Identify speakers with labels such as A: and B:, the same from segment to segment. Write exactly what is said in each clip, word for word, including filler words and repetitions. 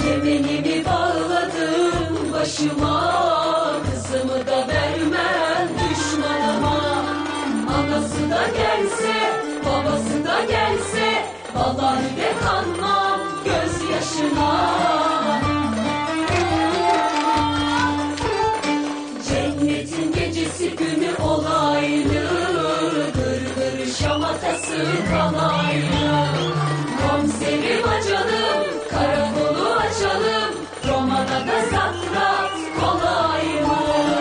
A: Yemenimi bağladım başıma, kızımı da vermem düşmanıma. Anası da gelse, babası da gelse, vallahi de kanmam gözyaşına. Cennetin gecesi günü olaylı, gır gır şamatası kalaylı. Komiserim açalım, karakolu açalım, Roma'da da satrat kolay mı?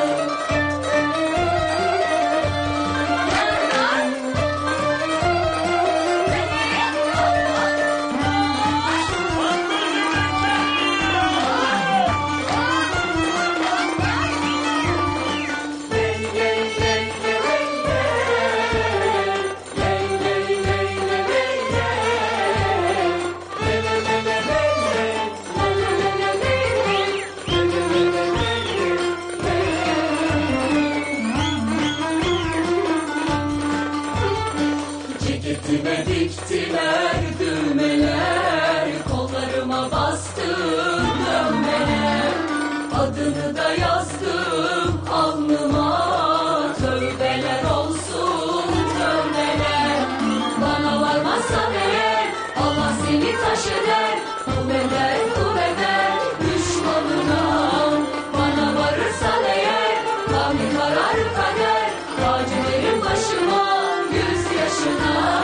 A: Ceketime diktiler düğmeler, kollarıma bastım dönmeler. Adını da yazdım alnıma, tövbeler olsun tövbeler. Bana varmazsan eğer Allah seni taş eder, kul eder kul eder düşmanına. Bana varırsan eğer kavli karar kader, tacı verin başıma gözyaşına.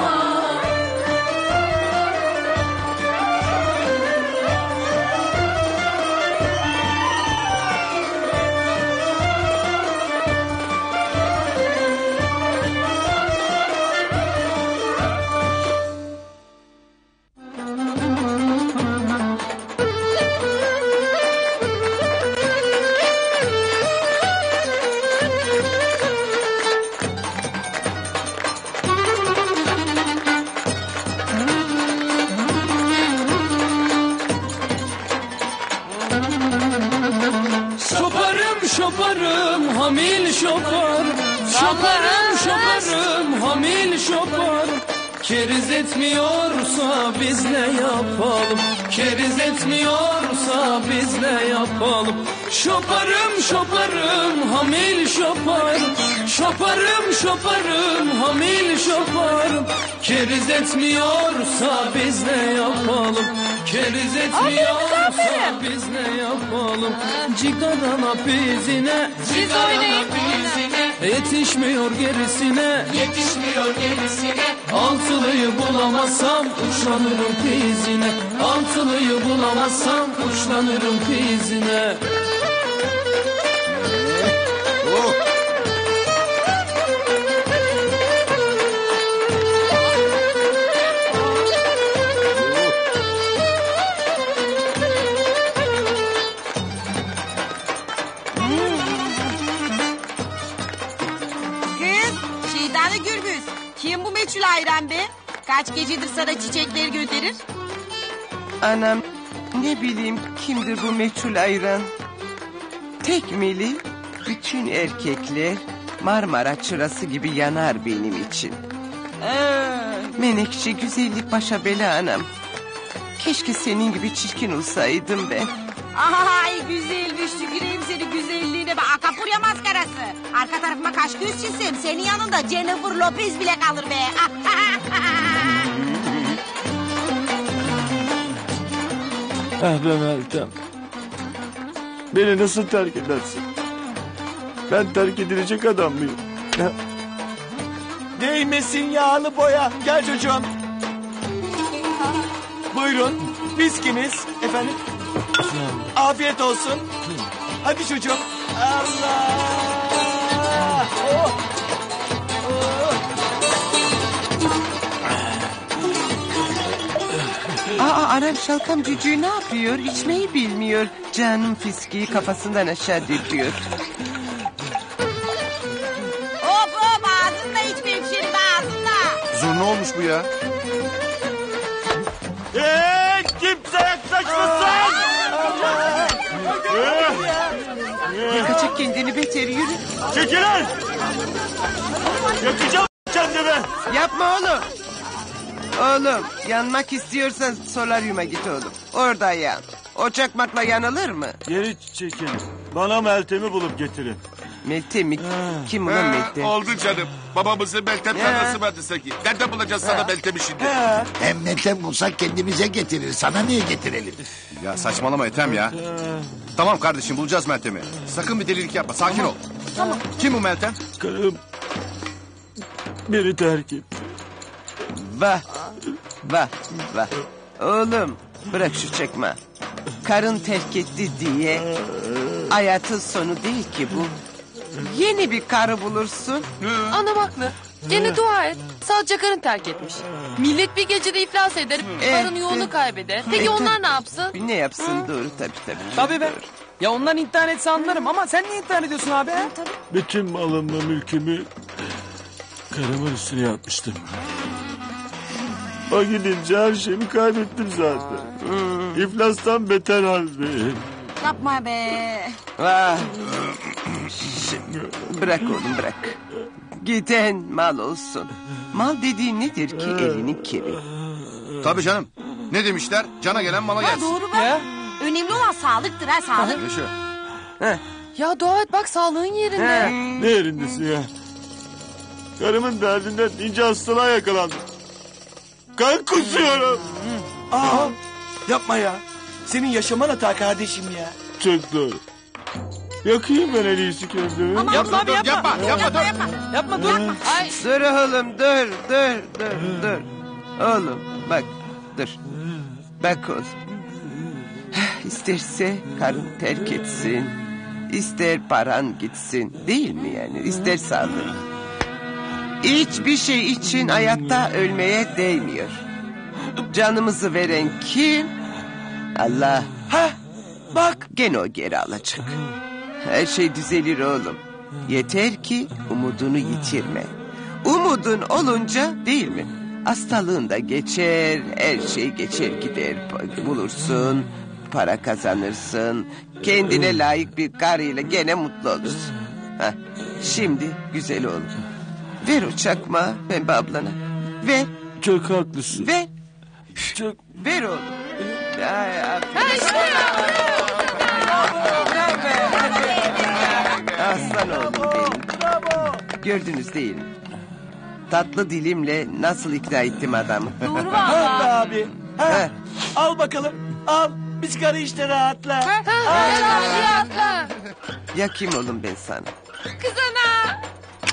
B: Şoparım şoparım hamil şopar, şoparım şoparım hamil şopar. Keriz etmiyorsa biz ne yapalım? Keriz etmiyorsa biz ne yapalım? Şoparım şoparım hamil şopar, şoparım şoparım hamil şopar. Keriz etmiyorsa biz ne yapalım? Keriz etmiyorsa biz ne yapalım? Cigarana bizine, cigarana bizine. Yetişmiyor gerisine, yetişmiyor gerisine. Altılıyı bulamazsam uçlanırım pizine, altılıyı bulamazsam uçlanırım pizine. Oh.
C: Kim bu meçhul ayran be? Kaç gecedir sana çiçekler gönderir?
D: Anam, ne bileyim kimdir bu meçhul ayran? Tekmeli, bütün erkekler Marmara çırası gibi yanar benim için. Ee, Menekşe güzellik başa bela anam. Keşke senin gibi çirkin olsaydım ben.
C: Ay güzelmiş, tüküreyim seni güzelliğine be. Akapurya maskarası. Arka tarafıma kaş göz çizsem senin yanında Jennifer Lopez bile kalır be.
E: Ah be Meltem. Beni nasıl terk edersin? Ben terk edilecek adam mıyım? Değmesin yağlı boya. Gel çocuğum. Buyurun. Biskiniz. Efendim? Afiyet olsun. Hadi çocuğum. Allah! Oh! Oh!
D: Aa, anam şalkam cücüğü ne yapıyor? İçmeyi bilmiyor. Canım fiskiyi kafasından aşağı döküyor.
C: Hop hop ağzında içme hemşerim ağzında.
F: Zurna olmuş bu ya.
E: Eee kimse yaklaşmasın!
D: Yakacak kendini beter yürü.
E: Çekilin! Yakacağım kendimi!
D: Yapma oğlum. Oğlum yanmak istiyorsan solaryuma git oğlum. Orada yan. O çakmakla yanılır mı?
E: Geri çekilin. Bana Meltem'i bulup getirin.
D: Meltem mi? Kim ulan Meltem?
F: Oldu canım. Babamızı Meltem'den
D: Ya.
F: nasıl verdi sanki? Nereden bulacağız sana Meltem'i şimdi?
G: Hem Meltem bulsak kendimize getirir. Sana niye getirelim?
F: Ya saçmalama Ethem ya. Tamam kardeşim bulacağız Meltem'i. Sakın bir delilik yapma. Sakin ol. Tamam. Kim bu Meltem?
E: Karım beni terk etti.
D: Vah. Vah. Vah. Oğlum bırak şu çekme. Karın terk etti diye hayatın sonu değil ki bu. Yeni bir karı bulursun.
H: Anam haklı. Gene dua et. Sadece karın terk etmiş. Millet bir gecede iflas eder. Karın yolunu kaybeder. Peki onlar ne yapsın?
D: Ne yapsın doğru tabii tabii.
B: Tabii be. Ya ondan intihar etse anlarım ama sen niye intihar ediyorsun abi? he?
E: Bütün malımla mülkümü karımın üstüne yapmıştım. O gidince her şeyimi kaybettim zaten. İflastan beter haldeyim.
C: Yapma be.
D: Vah. Ş- Bırak oğlum bırak. Giden mal olsun. Mal dediğin nedir ki elinin kiri?
F: Tabii canım. Ne demişler? Cana gelen mala
C: Ha,
F: gelsin.
C: doğru be.
B: Ya.
C: Önemli olan sağlıktır ha sağlık.
F: Yaşa.
H: Ya dua et bak sağlığın yerinde.
E: Ne yerindesin ya? Karımın derdinden ince hastalığa yakalandım. Kan kusuyorum.
I: Aa, yapma ya. Senin yaşaman hata kardeşim ya.
E: Çok doğru. Yakayım ben en iyisi kendimi.
C: Aman
B: Yapma abi yapma.
F: Yapma, yapma, dur.
B: Yapma dur.
H: Ay
D: Dur oğlum dur dur dur dur. Oğlum bak dur. Bak oğlum. İsterse karın terk etsin. İster paran gitsin. Değil mi yani? İster sağlığın. Hiçbir şey için hayatta ölmeye değmiyor. Canımızı veren kim? Allah.
I: Ha, bak.
D: Gene o geri alacak. Her şey düzelir oğlum. Yeter ki umudunu yitirme. Umudun olunca değil mi? Hastalığın da geçer, her şey geçer gider. Bulursun, para kazanırsın. Kendine layık bir karıyla gene mutlu olursun. Heh, şimdi güzel oğlum. Ver o çakmağı Pembe ablana. Ver,
E: Çok haklısın.
D: ver,
E: Çok...
D: ver oğlum. Ay, aferin. Aslan oğlum benim. Gördünüz değil mi? Tatlı dilimle nasıl ikna ettim adamı.
C: Doğru
I: Ha
C: valla.
I: be abi. Ha,
D: He.
I: al bakalım. Al. Biz karı işte rahatla.
H: rahatla.
D: Yakayım oğlum ben sana.
H: Kızana.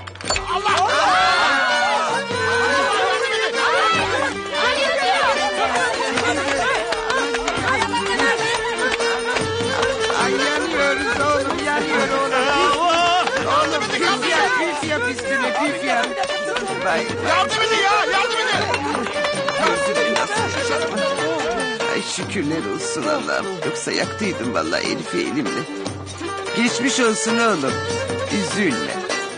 D: Ay yanıyoruz oğlum yanıyor oğlum. Oğlum püf yap püf yap üstüne püf yap. Vay.
F: Yardım edin ya, yardım edin.
D: Gözüme nasıl yaşatma. Ay şükürler olsun Allah'ım. Yoksa yaktıydım vallahi Elif'i elimle. Geçmiş olsun oğlum. Üzülme.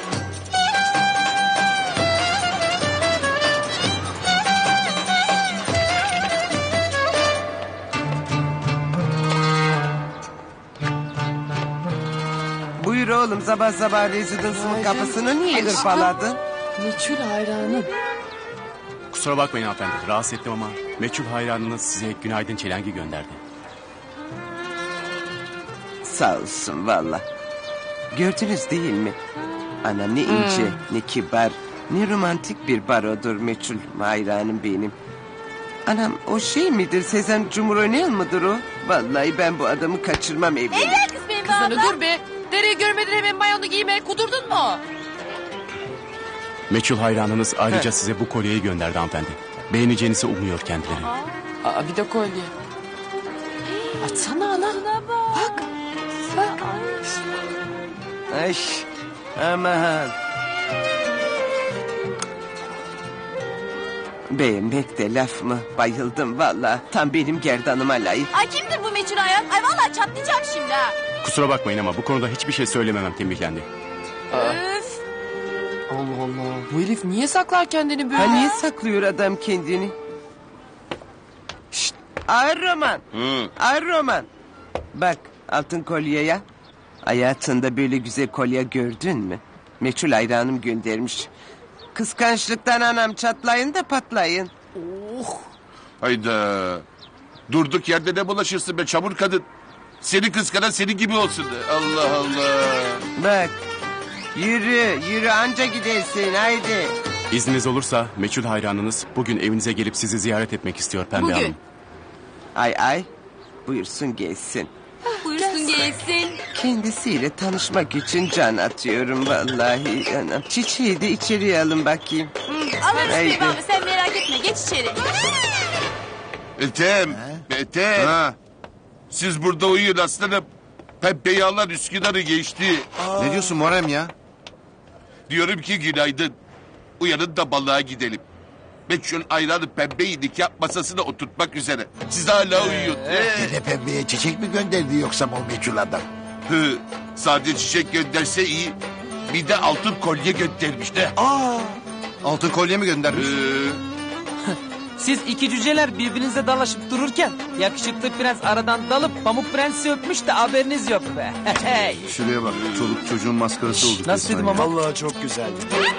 D: Buyur oğlum sabah sabah rezidansımın kapısını niye hırpaladın?
H: Meçhul hayranım.
J: Kusura bakmayın hanımefendi. Rahatsız ettim ama meçhul hayranınız size günaydın çelengi gönderdi.
D: Sağ olsun valla. Gördünüz değil mi? Anam ne ince, ne kibar, ne romantik bir barodur meçhul hayranım benim. Anam o şey midir, Sezen Cumhuröynel mıdır o? Vallahi ben bu adamı kaçırmam evime.
C: Evet kız benim
H: Kızana
C: abla.
H: dur be. Dereyi görmeden hemen mayonu giyme. Kudurdun mu?
J: Meçhul hayranınız ayrıca size bu kolyeyi gönderdi hanımefendi. Beğeneceğinizi umuyor kendileri.
H: Aa, bir de kolye. Açsana ana. Bak. Bak.
D: Ay aman. Beğenmek de laf mı? Bayıldım valla. Tam benim gerdanıma layık.
C: Ay kimdir bu meçhul hayat? Ay valla çatlayacağım şimdi ha.
J: Kusura bakmayın ama bu konuda hiçbir şey söylememem tembihlendi.
H: Öf. Allah Allah. Bu herif niye saklar kendini böyle?
D: Ha niye saklıyor adam kendini? Şşt, ağır roman. Ağır roman. Bak altın kolyeye. Hayatında böyle güzel kolye gördün mü? Meçhul hayranım göndermiş. Kıskançlıktan anam çatlayın da patlayın.
F: Hayda.
E: Durduk yerde ne bulaşırsın be çamur kadın. Seni kıskanan senin gibi olsun. Allah Allah.
D: Bak yürü yürü anca gidersin haydi.
J: İzniniz olursa meçhul hayranınız bugün evinize gelip sizi ziyaret etmek istiyor Pembe
H: Bugün.
J: Hanım.
D: Ay ay buyursun gelsin.
H: Buyursun gelsin.
D: Kendisiyle tanışmak için can atıyorum vallahi anam. Çiçeği de içeriye alın bakayım.
H: Alırız
D: Haydi.
H: Pembe abla sen merak etme geç içeri.
E: Ethem. Ethem.
F: Ha,
E: Siz burada uyuyun aslanım. Pembeyi alan Üsküdar'ı geçti.
F: ne diyorsun Muharrem ya?
E: Diyorum ki günaydın. Uyanın da balığa gidelim. Meçhul ayranı Pembeyi nikah masasına oturtmak üzere. Siz hala uyuyun.
G: Dede pembeye çiçek mi gönderdi yoksa o meçhul adam?
E: Hı, sadece çiçek gönderse iyi. Bir de altın kolye göndermiş de.
F: Altın kolye mi göndermiş?
E: Hı,
B: Siz iki cüceler birbirinize dalaşıp dururken yakışıklı prens aradan dalıp pamuk prensi öpmüş de haberiniz yok be. Hey.
F: Şuraya bak, çoluk çocuğun maskarası olduk.
B: Nasıl
F: resmen
B: dedim
F: ya.
B: ama?
I: Vallahi çok güzeldi.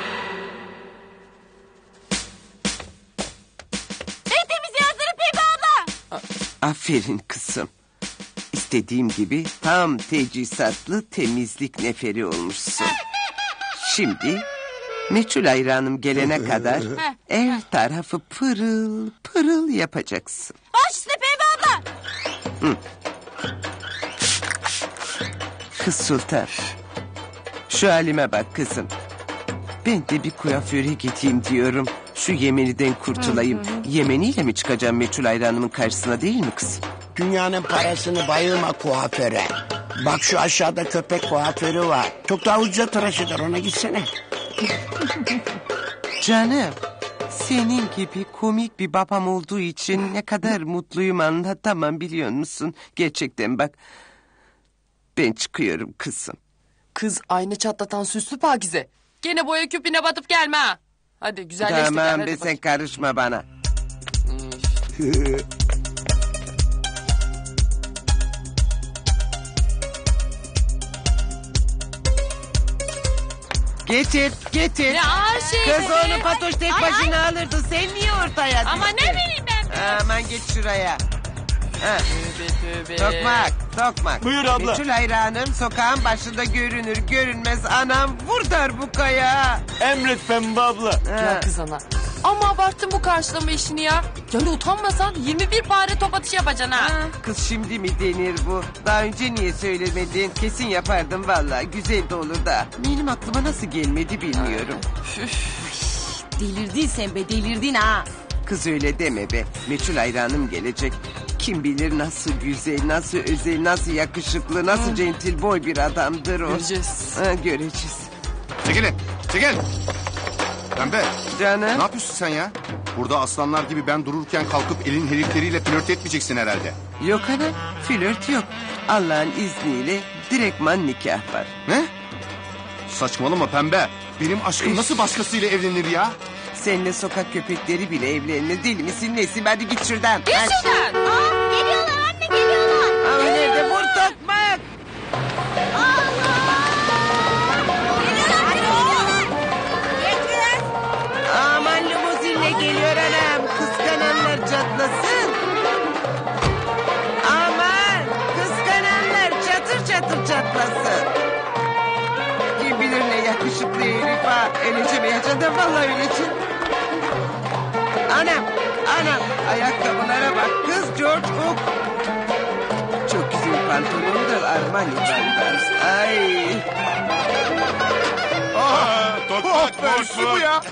H: En temiz yazdırın Pembe abla.
D: Aferin kızım. İstediğim gibi tam teçhizatlı temizlik neferi olmuşsun. Şimdi meçhul hayranım gelene kadar ev tarafı pırıl pırıl yapacaksın.
H: Baş üstüne Pembe abla.
D: Kız Sultan. Şu halime bak kızım. Ben de bir kuaföre gideyim diyorum. Şu Yemeni'den kurtulayım. Yemeniyle mi çıkacağım meçhul hayranımın karşısına değil mi kızım?
G: Dünyanın parasını bayılma kuaföre. Bak şu aşağıda köpek kuaförü var. Çok daha ucuza tıraş eder, ona gitsene.
D: Canım, senin gibi komik bir babam olduğu için ne kadar mutluyum anlatamam biliyor musun? Gerçekten bak, ben çıkıyorum kızım.
H: Kız aynı çatlatan süslü Pakize. Gene boya küpüne batıp gelme ha. Hadi güzelleştir.
D: Tamam
H: hadi
D: be
H: bak.
D: sen karışma bana. Getir, getir.
H: Ne ağır şey.
D: Kız
H: be.
D: onu Fatoş tek
H: Ay,
D: başına
H: ay.
D: alırdı. Sen niye ortaya
H: Ama
D: düştün?
H: ne bileyim ben. be.
D: Aman geç şuraya. Ha.
H: Tövbe tövbe.
D: Tokmak, tokmak.
I: Buyur abla.
D: Meçhul hayranım sokağın başında görünür görünmez anam vur darbukaya.
I: Emret Pembe abla.
H: Ya kız ana. Ama abarttın bu karşılama işini ya. Yani utanmasan yirmi bir pare top atışı yapacaksın ha.
D: Kız şimdi mi denir bu? Daha önce niye söylemedin? Kesin yapardım vallahi. Güzel de olur da. Benim aklıma nasıl gelmedi bilmiyorum.
C: Delirdin sen be delirdin ha.
D: Kız öyle deme be. Meçhul hayranım gelecek. Kim bilir nasıl güzel, nasıl özel, nasıl yakışıklı, nasıl centil boy bir adamdır o.
H: Göreceğiz.
D: Ha, göreceğiz.
F: Çekilin, çekil. Pembe,
D: Canım.
F: ne yapıyorsun sen ya? Burada aslanlar gibi ben dururken kalkıp elin herifleriyle flört etmeyeceksin herhalde.
D: Yok anam, flört yok. Allah'ın izniyle direktman nikah var.
F: Ne? Saçmalama Pembe. Benim aşkım
D: Üf.
F: nasıl başkasıyla evlenir ya?
D: Seninle sokak köpekleri bile evlenir. Deli misin nesin? Hadi git şuradan.
H: Git şuradan. Aa, geliyorlar anne geliyorlar.
D: Ama nerede vur tokmak? Aman limuzinle geliyor anam. Kıskananlar çatlasın. Aman kıskananlar çatır çatır çatlasın. Kim bilir ne yakışıklı herif ha. Öleceğim yaşadım da vallahi öleceğim. Anam, anam. Ayakkabılara bak. Kız George Hook. Çok güzel pantolondur Armani Bandar. Ay.
E: Aa, tokmak
F: Oh be, şu bu ya.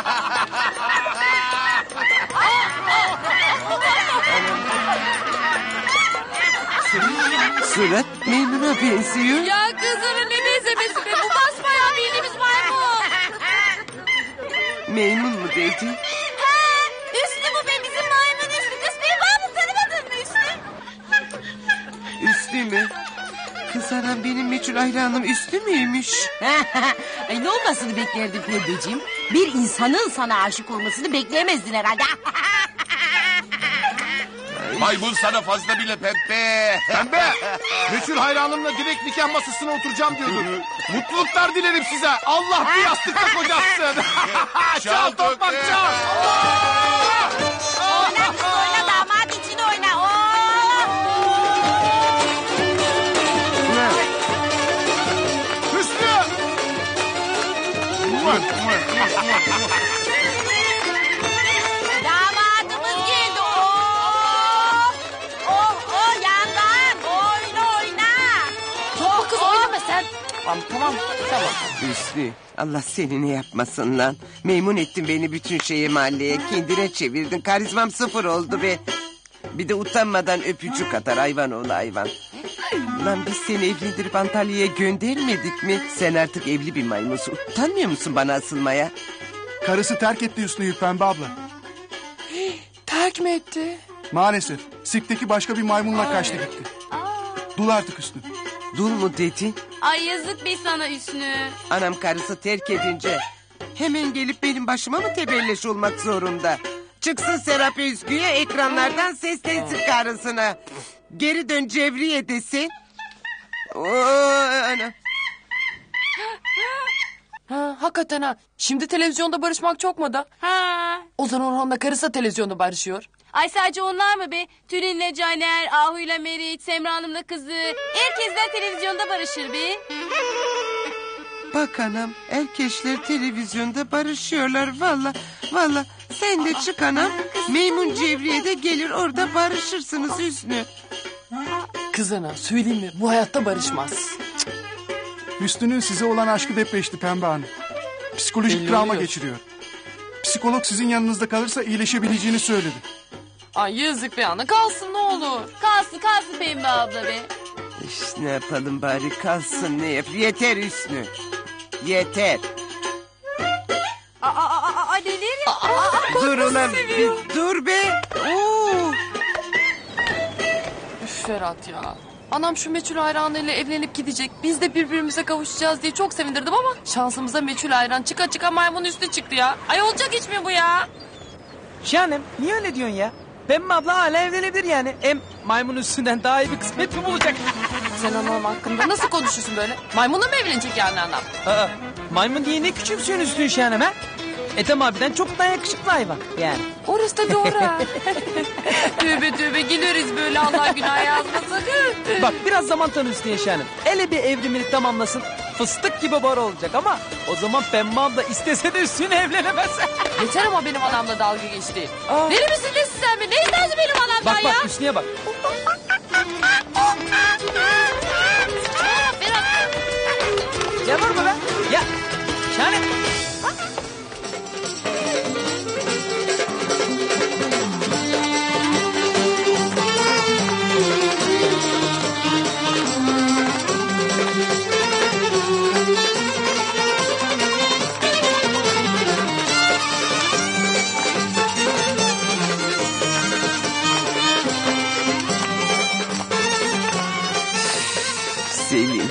D: Surat memnuna benziyor.
H: Ya kızının ne benzemesi be bu basbayağı bildiğimiz maymun.
D: Memnun mu dedi?
H: Ha, Üstü bu be bizim maymun Üstü. Kız bir var mı tanımadın mı Üstü?
D: Üstü mü? Kız anam benim meçhul hayranım üstü müymüş?
C: Ay ne olmasını beklerdin Pembeciğim? Bir insanın sana aşık olmasını bekleyemezdin herhalde.
E: Maymun sana fazla bile Pembe.
F: Pembe, meçhul hayranımla direkt nikah masasına oturacağım diyordun. Mutluluklar dilerim size. Allah bir yastıkta kocatsın. Çal tokmak çal.
C: Oyna kız oyna damat için oyna. Oo! Damadımız geldi. Oh, oh, oh yandan. Oyna oyna.
H: Topla kız oynama sen. Tamam tamam tamam.
D: Hüsnü, Allah seni ne yapmasın lan. Memnun ettin beni bütün şeye mahalleye. Kendine çevirdin. Karizmam sıfır oldu be. Bir de utanmadan öpücük atar hayvan oğlu hayvan. Lan biz seni evlendirip Antalya'ya göndermedik mi? Sen artık evli bir maymunsun. Utanmıyor musun bana asılmaya?
F: Karısı terk etti Hüsnü'yü Pembe abla.
H: Terk mi etti?
F: Maalesef. Sik'teki başka bir maymunla kaçtı gitti. Dul artık Hüsnü.
D: Dul mu dedin?
H: Ay yazık be sana Hüsnü.
D: Anam karısı terk edince hemen gelip benim başıma mı tebelleş olmak zorunda? Çıksın Serap Özgü'ye ekranlardan seslensin karısına. Geri dön Cevriye desin. Oo, ana.
H: Ha, hakikaten ha. Şimdi televizyonda barışmak çok moda.
K: Ha.
H: Ozan Orhan'la karısı da televizyonda barışıyor.
K: Ay sadece onlar mı be? Tülin'le Caner, Ahu'yla Meriç, Semra Hanım'la kızı. Herkesler televizyonda barışır be.
D: Bak anam erkeşler televizyonda barışıyorlar valla. Valla sen de çık anam. Meymun Cevriye de gelir orada barışırsınız Hüsnü.
H: Kız ana söyleyeyim mi? Bu hayatta barışmaz.
F: Hüsnü'nün size olan aşkı depreşti Pembe Hanım. Psikolojik
H: Belli
F: travma
H: oluyor.
F: geçiriyor. Psikolog sizin yanınızda kalırsa iyileşebileceğini söyledi.
H: Ay yazık be ana kalsın ne olur.
K: Kalsın kalsın Pembe abla be.
D: İşte ne yapalım bari kalsın ne yap. Yeter Hüsnü. Yeter.
K: Aa, aa, aa, aa neler?
D: Dur ulan bir dur be. Oo.
H: Üf Ferhat ya. Anam şu meçhul hayranıyla evlenip gidecek. Biz de birbirimize kavuşacağız diye çok sevindirdim ama şansımıza meçhul hayran çıka çıka maymun üstü çıktı ya. Ay olacak iş mi bu ya?
B: Şahanem niye öyle diyorsun ya? Pembe abla hala evlenebilir yani. Hem maymun üstünden daha iyi bir kısmet mi bulacak?
H: Sen anam hakkında nasıl konuşuyorsun böyle? Maymunla mı evlenecek yani anam?
B: Aa, maymun diye ne küçümsüyorsun Üstün Şahanem ha? Ethem abiden çok daha yakışıklı hayvan yani.
H: Orası da doğru ha. Tövbe tövbe güleriz böyle Allah günah yazmasın.
B: Bak biraz zaman tanı Üstün Şahanem. Hele bir evrimini tamamlasın. Fıstık gibi bar olacak ama o zaman Pembe abla istese de üstüne evlenemez.
H: Yeter ama benim anamla dalga geçti. Deli misin nesin sen be? Ne istersin benim anamdan
B: Bak
H: ya?
B: bak Üstüne bak. Ya var mı be? Ya Şahanem.
D: Selim.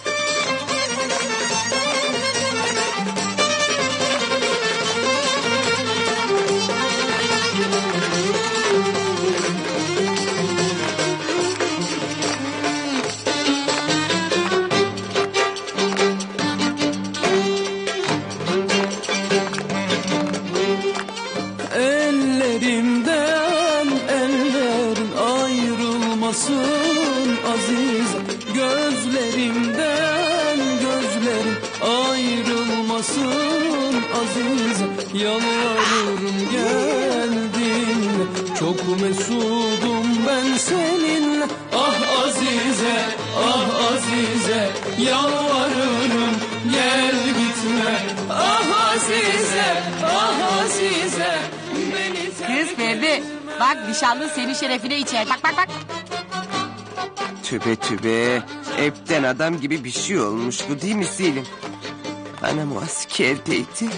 L: Ellerimden ellerin ayrılmasın aziz. Gözlerimden gözlerin ayrılmasın aziz. Yalvarırım geldin, çok mesudum ben seninle. Ah Azize, ah Azize, yalvarırım gel gitme. Ah Azize, ah Azize, beni
C: Kız Ferdi bak nişanlın senin şerefine içer. Bak bak bak.
D: Tübe tübe. Hepten adam gibi bir şey olmuş bu değil mi Selim? Anam o askerdeydi.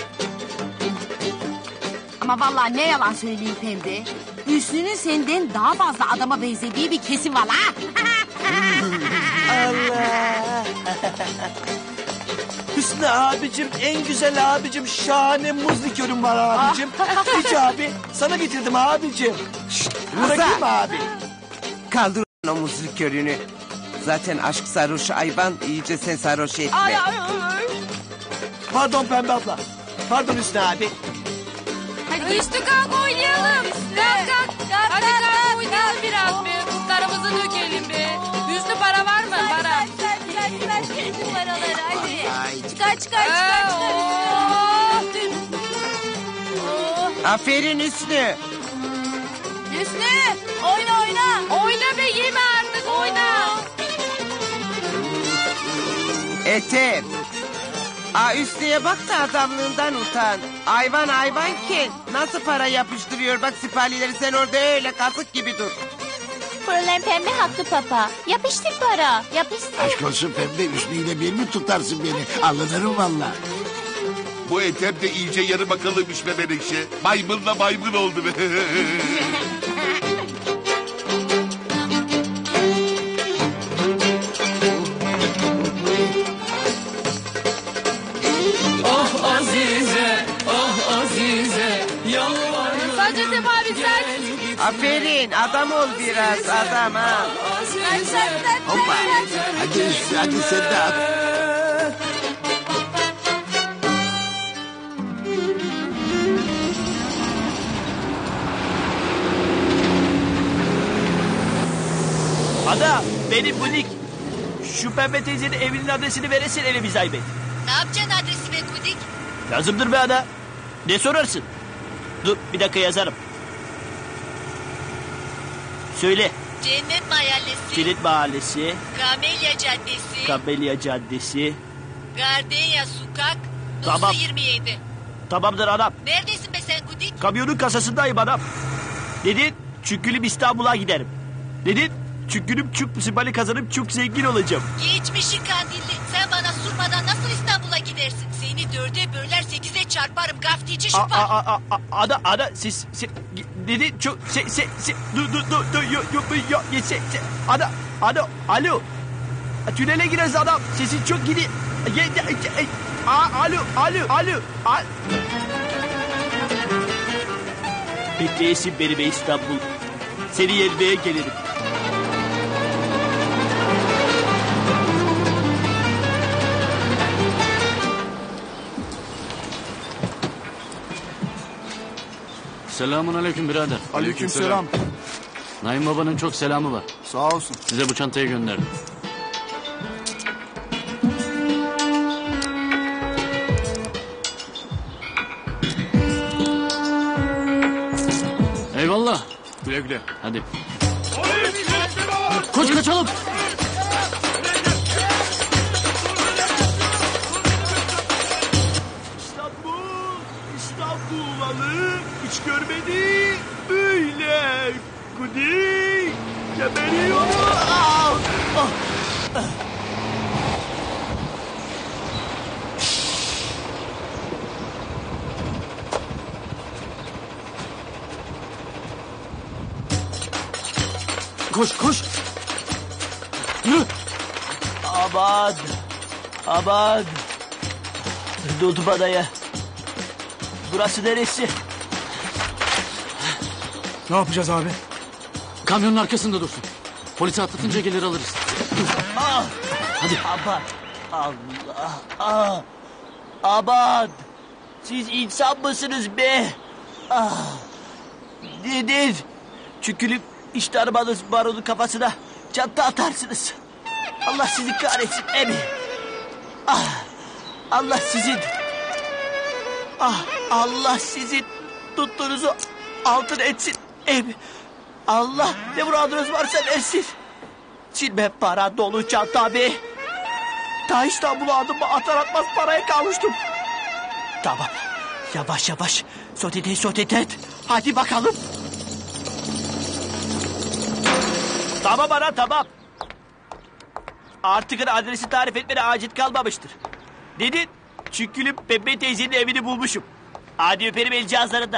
C: Ama vallahi ne yalan söyleyeyim Pembe. Hüsnü'nün senden daha fazla adama benzediği bir kesim var ha.
I: Allah. Hüsnü abicim, en güzel abicim, şahane muz likörüm var abicim. İç abi, sana getirdim abicim. Şşt, bırakayım mı abi?
D: Kaldır o muz likörünü. Zaten aşk sarhoşu hayvan iyice sen sarhoş etme.
H: Ay ay ay.
I: Pardon Pembe abla. Pardon Hüsnü abi.
H: Hadi Üstü kalk oynayalım. Kalk kalk. Hadi kalk oynayalım biraz be. Karımızı dökelim be. Hüsnü para var mı? Para.
K: Ver ver ver ver şu paraları. hadi. Çıkar çıkar çıkar çıkar.
D: Aferin Hüsnü.
K: Hüsnü oyna oyna.
H: Oyna be yeme artık oyna.
D: Etem. Aa Hüsnü'ye bak da adamlığından utan. Hayvan hayvanken nasıl para yapıştırıyor. Bak siparileri sen orada öyle kazık gibi dur.
M: Fırlan pembe haklı papa. Yapıştır para. Yapıştır.
G: Aşk olsun pembe üstüyle bir mi tutarsın beni? Alınırım valla.
E: Bu Ethem de iyice yarım akıllıymış be Menekşe. Maymunla maymun oldu be.
L: Ah Azize, ah Azize, yalvarırım.
H: Sadece Sefa abi sen.
D: Aferin adam ol biraz adam ha.
G: Hoppa. Hadi üstü hadi sen de at.
I: Ada benim bunik. Şu pembe teyzenin evinin adresini veresin elimize Aybet.
K: Ne yapacaksın adresi be Kudik?
I: Lazımdır be Ada. Ne sorarsın? Dur bir dakika yazarım. Söyle.
K: Cennet Mahallesi,
I: Cennet Mahallesi,
K: Kamelya Caddesi,
I: Kamelya Caddesi.
K: Gardenya Sokak,
I: Tamam.
K: yirmi yedi.
I: Tamamdır adam.
K: Neredesin be sen Kudik?
I: Kamyonun kasasındayım adam. Dedin çükülüm İstanbul'a giderim. Dedin çükülüm çok sibali kazanıp çok zengin olacağım.
K: Geçmişin kandilli. Sen bana sormadan nasıl İstanbul'a gidersin? Seni dörde böler sekize çarparım gaftici
I: A,
K: şupa.
I: a, a, a, ada ada siz, siz dedi çok se se se dur dur dur dur yo yo yo yo se se ada ada alo tünele gireriz adam sesin çok gidiyor. Ye, ye, ye, a, alo alo alo a... Bekleyesin beni be İstanbul. Seni yenmeye gelirim.
J: Selamun aleyküm birader.
F: Aleykümselam.
J: Naim babanın çok selamı var.
F: Sağ olsun.
J: Size bu çantayı gönderdim. Eyvallah.
F: Güle güle.
J: Hadi. Koş kaçalım.
I: İstanbul, İstanbul'u hiç görmedi böyle Kudi geberiyor. Ah, ah, ah.
J: Koş koş. Yürü.
I: Aman, aman. Durdu bana ya. Burası neresi?
F: Ne yapacağız abi?
J: Kamyonun arkasında dursun. Polisi atlatınca gelir alırız.
I: Ah,
J: hadi.
I: Aman, Allah, ah. Aman. Siz insan mısınız be? Ah. Nedir? Çükülüp iş tanımadığınız baronun kafasına çanta atarsınız. Allah sizi kahretsin emin. Ah, Allah sizin. Ah, Allah sizin tuttuğunuzu altın etsin emin. Allah ne muradınız varsa versin. Silme para dolu çanta be. Ta İstanbul'a adımı atar atmaz paraya kavuştum. Tamam, yavaş yavaş sotetet sotetet. Hadi bakalım. Tamam ana tamam. Artık adresi tarif etmene acil kalmamıştır. Dedin çünkü Pembe teyzenin evini bulmuşum. Hadi öperim el cihazlarından.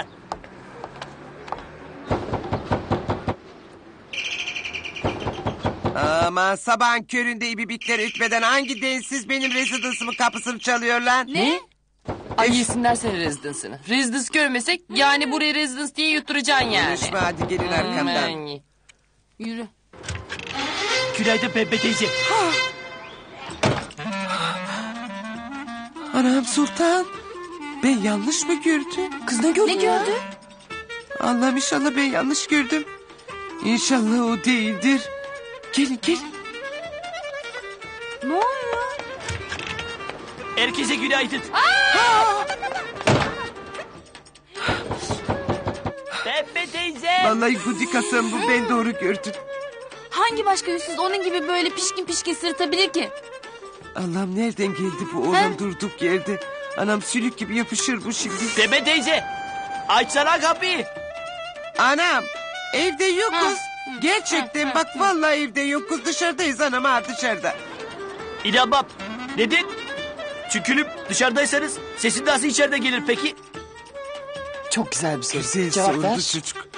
D: Aman sabahın köründe ibibikler ütmeden hangi densiz benim rezidansımın kapısını çalıyor lan?
H: Ne? Ay yesinler senin rezidansını. Rezidans görmesek yani buraya rezidans diye yutturacaksın yani.
D: Konuşma hadi gelin arkamdan.
H: Aman. Yürü.
I: Günaydın Pembe teyze.
D: Anam Sultan. Ben yanlış mı gördüm?
H: Kız ne gördün?
K: Ne gördün?
D: Allah'ım inşallah ben yanlış gördüm. İnşallah o değildir. Gelin gelin.
K: Ne oluyor?
I: Herkese günaydın. Pembe teyze.
D: Vallahi Gudik Hasan bu, ben doğru gördüm.
K: Hangi başka yüzsüz onun gibi böyle pişkin pişkin sırtabilir ki?
D: Allah'ım nereden geldi bu oğlum
K: He?
D: durduk yerde. Anam sülük gibi yapışır bu şimdi.
I: Pembe teyze. Açsana kapıyı.
D: Anam evde yokuz.
K: Ha.
D: Gerçekten bak vallahi evde yokuz, dışarıdayız anam, ha dışarıda.
I: İnanmam. Neden? Çükülüp dışarıdaysanız sesin nasıl içeride gelir peki?
B: Çok güzel bir soru.
D: Güzel
B: Cevap
D: sordu
B: ver.
D: çocuk.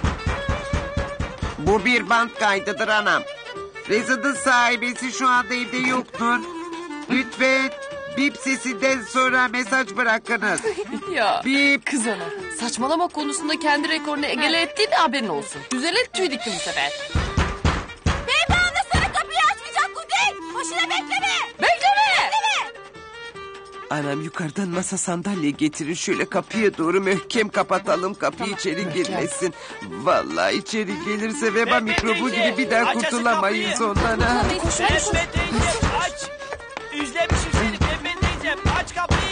D: Bu bir band kaydıdır anam. Rezidin sahibesi şu anda evde yoktur. Lütfen bip sesinden sonra mesaj bırakınız.
H: Ya
D: Bip.
H: kız ana. Saçmalama konusunda kendi rekorunu egale ettiğinde haberin olsun. Güzele tüy diktim bu sefer.
C: Beyefendi abla sana kapıyı açmayacak Kuzey. Boşuna bekleme.
H: Bekleme.
D: Anam yukarıdan masa sandalye getirin, şöyle kapıya doğru möhkem kapatalım, kapı içeri girmesin. Vallahi içeri gelirse veba
I: Pembe
D: mikrobu
I: teyze,
D: gibi bir daha
I: açasın
D: kurtulamayız
I: kapıyı.
D: ondan ha.
I: Pembe teyze aç. Üzlemişim seni Pembe teyze. Aç kapıyı.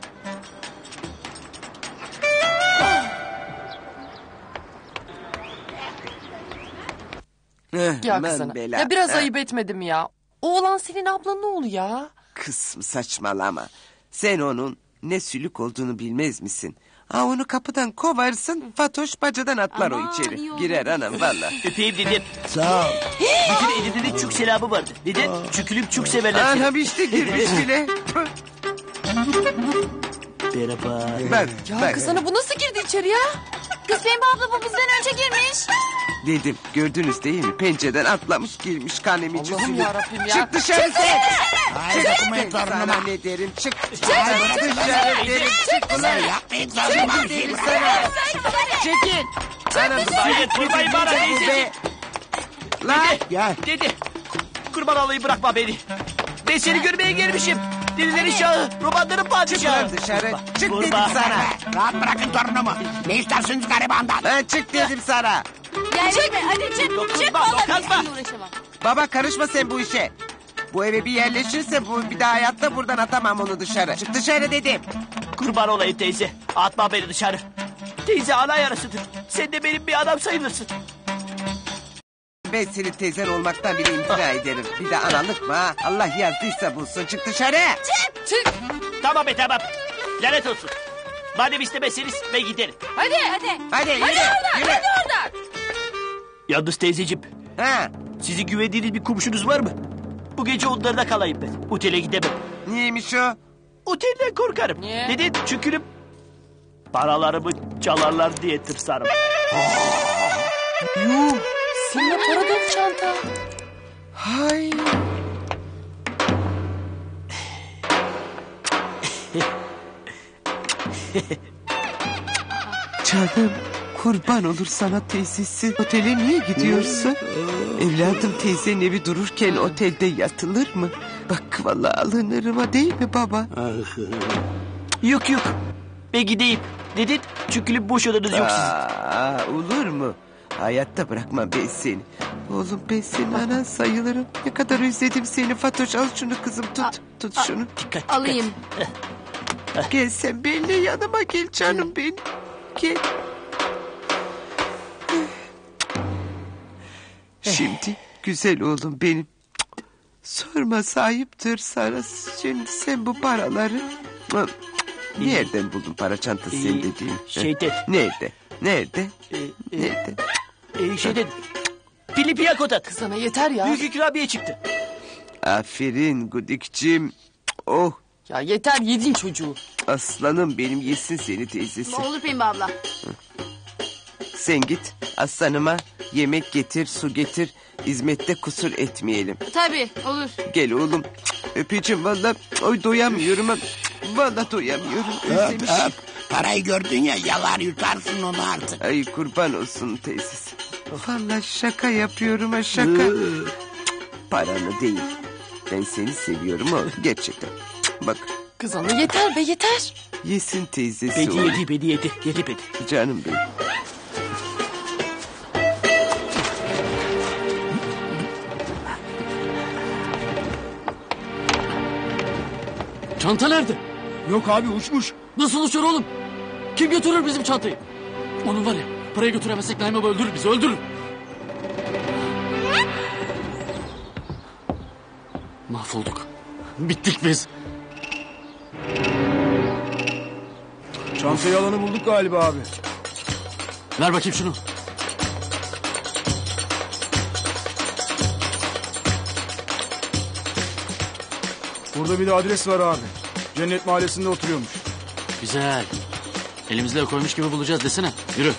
D: Eh,
H: Ya
D: aman
H: kız ana.
D: bela.
H: Ya biraz
D: Ha,
H: ayıp etmedim ya. Oğlan senin ablan ne oluyor ya?
D: Kızım saçmalama. Sen onun ne sülük olduğunu bilmez misin? Ha onu kapıdan kovarsın, Fatoş bacadan atlar
K: Aman,
D: o içeri.
K: iyi oldu.
D: Girer anam valla.
I: Öpeyim dedim.
G: Sağ ol.
I: Bütün elinde de çük selamı vardı. Neden? Çükülüp çük severler seni.
D: Anam işte girmiş bile.
I: Merhaba.
D: Bak
H: Ya
D: bak.
H: kız ana bu nasıl girdi içeri ya?
K: Kız Pembe abla bu bizden önce girmiş.
D: Dedim gördünüz değil mi? Pencereden atlamış girmiş kanemici
H: Allah'ım
D: sülük.
H: yarabbim ya.
D: Çık dışarı sen.
G: Hayır
D: Çık
G: dokunmayın
D: ben
G: torunuma.
D: sana ne derim. Çık. Çık dışarı derim. Çık ulan.
G: Yapmayın torunuma.
D: Çık derim sana. Çekil. Anam
I: Hayır, vurmayın bana,
D: bu be.
I: teyzeciğim.
D: Lan.
G: Gel.
I: Dedi. Kurban olayım bırakma beni. Ben seni görmeye gelmişim. Delilerin şahı, romanların
D: Çık
I: padişahı.
D: lan dışarı. Çık
I: Vurma.
D: dedim sana.
G: Rahat bırakın torunumu. Ne istersiniz garibandan?
D: Lan çık dedim sana.
K: Gel çık. Hadi çık.
I: Dokunma,
K: Çık vallahi
I: dokunma.
K: biz seninle uğraşamam.
D: Baba karışma sen bu işe. Bu eve bir yerleşirse bu bir daha hayatta buradan atamam onu dışarı. Çık dışarı dedim.
I: Kurban olayım teyze. Atma beni dışarı. Teyze ana yarısıdır. Sen de benim bir adam sayılırsın.
D: Ben senin teyzen olmaktan bile imtina ederim. Bir de analık mı ha? Allah yazdıysa bulsun. Çık dışarı.
H: Çık.
I: Tamam be tamam. Lanet olsun. Madem istemezseniz ben giderim.
H: Hadi. Hadi.
D: Hadi yürü.
H: Hadi oradan.
D: Yürü.
H: Hadi oradan.
I: Yalnız teyzeciğim.
D: Ha,
I: Sizin güvendiğiniz bir komşunuz var mı? Bu gece onlarda kalayım ben. Otele gidemem.
D: niyeymiş o?
I: Otelden korkarım.
H: Niye?
I: Neden? Çünkü paralarımı çalarlar diye tırsarım.
D: Yuh.
H: Seninle para dolu çanta.
D: Hay. Canım kurban olur sana teyzesi. Otele niye gidiyorsun? Evladım teyzenin evi dururken otelde yatılır mı? Bak vallahi alınırım ha, değil mi baba?
I: Yok yok. Ben gideyim. Neden? Çünkü boş odanız yok sizin.
D: Aa, olur mu? Hayatta bırakmam ben seni. Oğlum ben senin anan sayılırım. Ne kadar özledim seni Fatoş. Al şunu kızım tut. Tut şunu.
I: Dikkat dikkat.
K: Alayım.
D: Gel sen benimle yanıma gel canım benim. Gel. Şimdi güzel oğlum benim. Sorma sahiptir sana. Şimdi sen bu paraları... Nereden buldun para çantası
I: Ee,
D: sen dediğin?
I: şeyden.
D: Nerede? Nerede?
I: Ee, e,
D: Nerede?
I: e, şeyden. Filipiyako'dan.
H: Kız ana yeter ya.
I: Büyük ikramiye çıktı.
D: Aferin Gudikçim. Oh
H: Ya yeter yedin çocuğu.
D: aslanım benim, yesin seni teyzesi.
K: Ne olur Pembe abla.
D: Sen git aslanıma yemek getir, su getir. Hizmette kusur etmeyelim.
K: Tabii olur.
D: Gel oğlum. Öpeceğim valla. Oy doyamıyorum. Valla doyamıyorum.
G: Öp
D: Özlemişim.
G: öp. Parayı gördün ya yalar yutarsın onu artık.
D: Ay kurban olsun teyzesi. Valla şaka yapıyorum ha şaka. Paranı değil. Ben seni seviyorum oğlum gerçekten. Bak
H: Kız ana yeter be yeter.
D: yesin teyzesi
I: Bedi
D: oğlum.
I: yedi bedi yedi. Yedi bedi.
D: Canım benim.
L: Çanta nerede?
I: Yok abi uçmuş.
L: Nasıl uçar oğlum? Kim götürür bizim çantayı? Onun var ya, parayı götüremezsek Naim Baba öldürür bizi, öldürür. Mahvolduk. Bittik biz.
I: Çantayı alanı bulduk galiba abi.
L: Ver bakayım şunu.
I: Burada bir de adres var abi. Cennet Mahallesi'nde oturuyormuş.
L: Güzel. Elimizle koymuş gibi bulacağız desene. Yürü.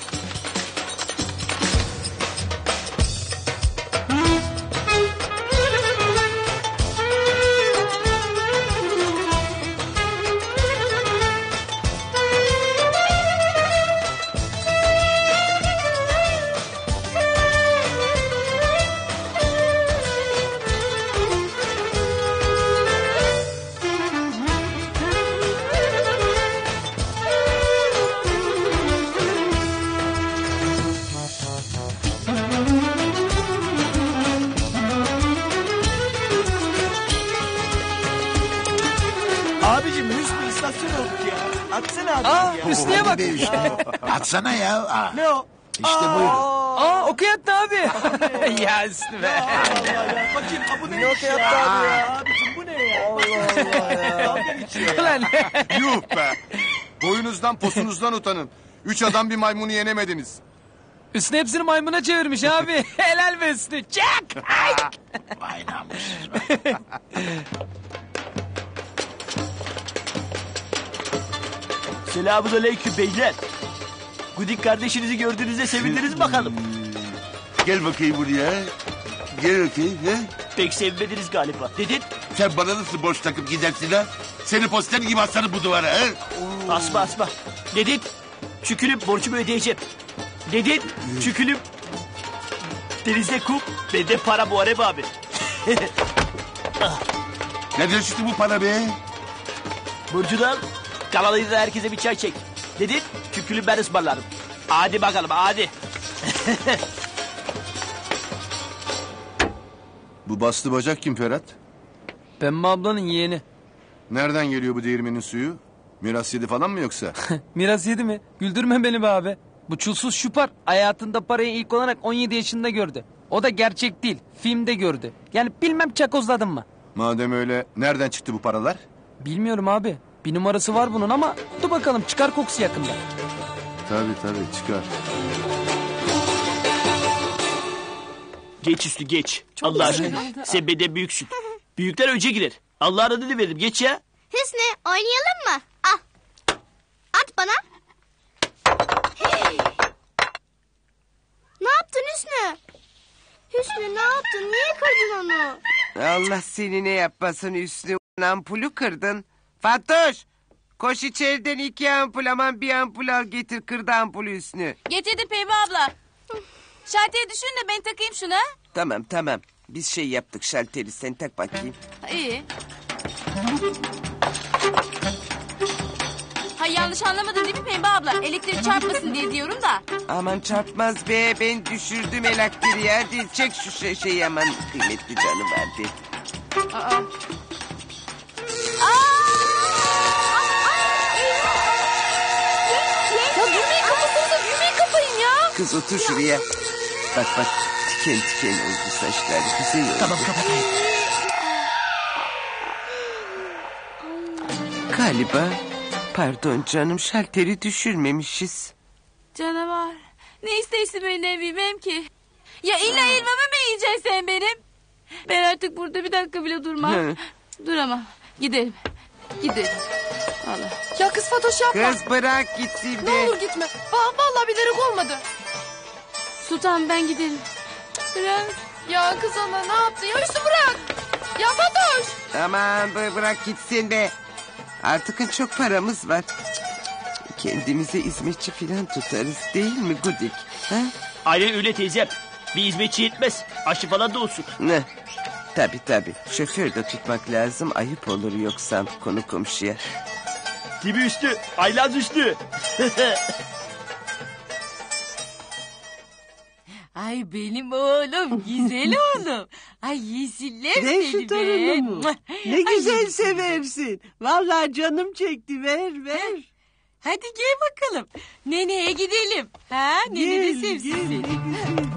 I: Abicim Hüsnü istasyon olduk ya. Atsana abi.
B: Aa
I: ya.
B: Hüsnü'ye bak.
G: Atsana ya. Aa,
I: Ne o?
G: İşte buyurun.
B: Aa okuyattı abi. ya Hüsnü be.
I: Bakayım bu ne okey yaptı abi ya. Abicim bu ne ya? Allah Allah ya. Dalga geçiyor.
B: Ulan
F: Yuh be. Boyunuzdan posunuzdan utanın. Üç adam bir maymunu yenemediniz.
B: Hüsnü hepsini maymuna çevirmiş abi. Helal be Hüsnü. Çak. Ay.
G: Vay namussuz.
I: Selamun aleyküm beyler. Gudik kardeşinizi gördüğünüzde sevindiniz bakalım.
E: Gel bakayım buraya. Gel bakayım. He?
I: Pek sevmediniz galiba. Dedin?
E: Sen bana nasıl boş takıp gidersin ha? Seni poster gibi asarım bu duvara. He?
I: Asma asma. Dedin? Çükülüp borcumu ödeyeceğim. Dedin? Çükülüp denizde kum, bende para Muharrem abi.
E: Nereden çıktı bu para be?
I: Burcu'nu al, kalanıyla da herkese bir çay çek. Dedin? Çükülüp ben ısmarlarım. Hadi bakalım hadi.
F: Bu bastı bacak kim Ferhat?
B: Pembe ablanın yeğeni.
F: Nereden geliyor bu değirmenin suyu? Miras yedi falan mı yoksa?
B: Miras yedi mi? Güldürme beni be abi. Bu çulsuz şupar hayatında parayı ilk olarak on yedi yaşında gördü. O da gerçek değil. Filmde gördü. Yani bilmem çakozladın mı?
F: Madem öyle nereden çıktı bu paralar?
B: Bilmiyorum abi. Bir numarası var bunun ama dur bakalım çıkar kokusu yakında.
F: Tabii tabii çıkar.
I: Geç üstü geç. Allah aşkına. Sen benden büyüksün. Büyükler önce girer. Allah'ın adını veririm. Geç ya.
M: Hüsnü oynayalım mı? Al. At bana. Ne yaptın Hüsnü? Hüsnü ne yaptın? Niye kırdın onu?
D: Allah seni ne yapmasın Hüsnü. Ampulü kırdın. Fatoş. Koş içeriden iki ampul aman bir ampul al getir kırdı ampulü Hüsnü.
K: Getirdim Pembe abla. Şalteri düşün de ben takayım şuna.
D: Tamam tamam. Biz şey yaptık şalteri sen tak bakayım.
K: Ha, İyi. Ha yanlış anlamadın değil mi Pembe abla? Elektrik çarpmasın diye diyorum da.
D: Aman çarpmaz be ben düşürdüm elektriği. Hadi çek şu şey, şeyi aman kıymetli canım hadi.
K: Aa. Ya gülmeyin kapatın, gülmeyin kapayın ya.
D: Kız otur şuraya. Bak bak tiken tiken oldu saçları güzel oldu.
I: Tamam kapatayım.
D: Galiba pardon canım şalteri düşürmemişiz.
K: Canavar. Ne istersin benden bilmem ki. Ya illa elmamı mı yiyeceksin sen benim? Ben artık burada bir dakika bile durmam.
D: Hı.
K: Duramam. Gidelim. Gidelim. Allah.
H: Ya kız Fatoş yapma.
D: Kız bırak gitsin
H: Ne
D: be.
H: olur gitme. Va- Vallahi bilerek olmadı.
K: Sultan ben gidelim. Bırak.
H: Ya kız ana ne yaptın? Ya Hüsnü bırak. Ya Fatoş.
D: Aman bı- bırak gitsin be. Artık çok paramız var. Kendimize hizmetçi filan tutarız değil mi Gudik? Ha?
I: Aynen öyle teyzem. Bir hizmetçi yetmez. Aşı falan da olsun.
D: Ne? Tabii tabii. Şoför de tutmak lazım. Ayıp olur yoksa konu komşuya.
I: Gibi üstü. Aylaz üstü.
C: Ay benim oğlum, güzel oğlum. Ay yesinler
N: Ver
C: seni
N: şu
C: be.
N: torunumu. Ne
C: Ay,
N: güzel seversin. Vallahi canım çekti, ver ver.
C: Hadi gel bakalım. Neneye gidelim. Ha, nene de
N: Gel,
C: sevsin
N: gel,
C: seni.
N: ne güzel.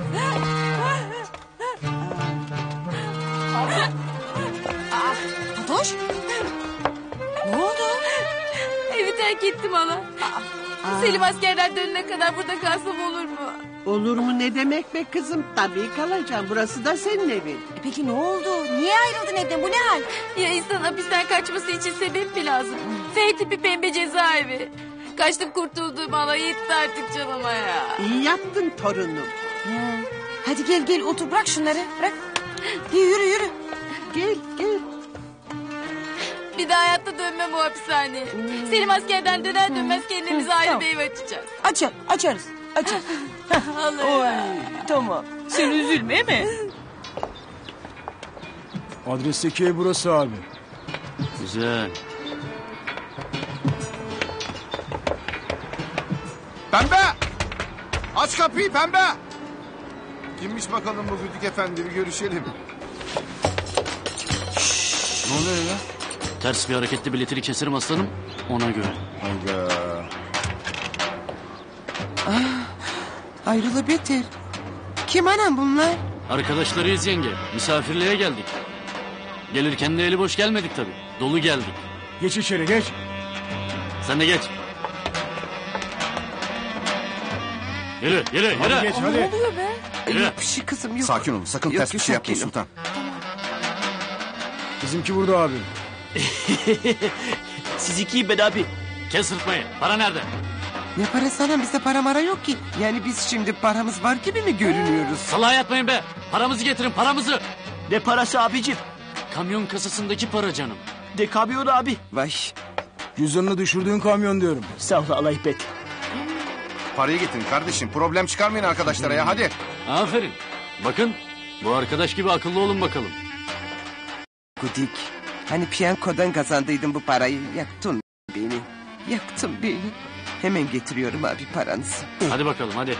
C: Aa, Fatoş? Ne oldu?
K: Evi terk ettim hala. Selim askerden dönene kadar burada kalsam olur mu?
N: Olur mu ne demek be kızım? Tabii kalacağım. Burası da senin evin.
C: E peki ne oldu? Niye ayrıldın evden? Bu ne hal?
K: Ya insan hapisten kaçması için sebep mi lazım? F tipi pembe cezaevi. Kaçtım kurtuldum hala, yetti artık canıma ya.
N: İyi yaptın torunum.
C: Ya. Hadi gel gel otur, bırak şunları. Bırak. Yürü yürü. yürü.
N: Gel gel.
K: Bir daha hayatta dönmem o hapishaneye. Selim askerden döner dönmez kendimize ayrı
C: Tamam.
K: bir ev açacağız.
C: Açar, açarız. Açarız.
K: Allah
C: Oy,
K: ya.
C: tamam. Sen üzülme mi?
I: Adresteki ev burası abi.
L: Güzel.
F: Pembe! Aç kapıyı pembe! Kimmiş bakalım bu Güdük efendi, bir görüşelim.
L: Ne oluyor ya? Ters bir harekette biletini keserim aslanım. Ona göre.
F: Hayda.
D: Ayrılı beter. Kim anam bunlar?
L: Arkadaşlarıyız yenge. Misafirliğe geldik. Gelirken de eli boş gelmedik tabii. Dolu geldik.
I: Geç içeri geç.
L: Sen de geç. Yürü yürü yürü.
I: Hadi geç hadi.
K: Ne oluyor be?
L: Yürü.
D: Yok bir şey kızım yok.
F: Sakin olun, sakın
D: Yok,
F: ters bir
D: yok,
F: şey yapma
D: sakinim.
F: Sultan.
I: Bizimki burada abi.
L: Sizinki ben abi. Kes sırtmayı. Para nerede?
D: Ne parası anam, bizde para mara yok ki. Yani biz şimdi paramız var gibi mi görünüyoruz?
L: Salağa yatmayın be. Paramızı getirin paramızı.
I: Ne parası abicim?
L: Kamyon kasasındaki para canım.
I: De kamyon abi.
D: Vay.
I: Cüzdanını düşürdüğün kamyon diyorum. Sağ ol Allah ihbet.
F: Parayı getirin kardeşim, problem çıkarmayın arkadaşlara ya, hadi.
L: Aferin. Bakın bu arkadaş gibi akıllı olun bakalım.
D: Gudik. Hani piyangodan kazandıydın bu parayı. Yaktın beni. Yaktın beni. Hemen getiriyorum abi paranızı.
L: Hadi bakalım hadi.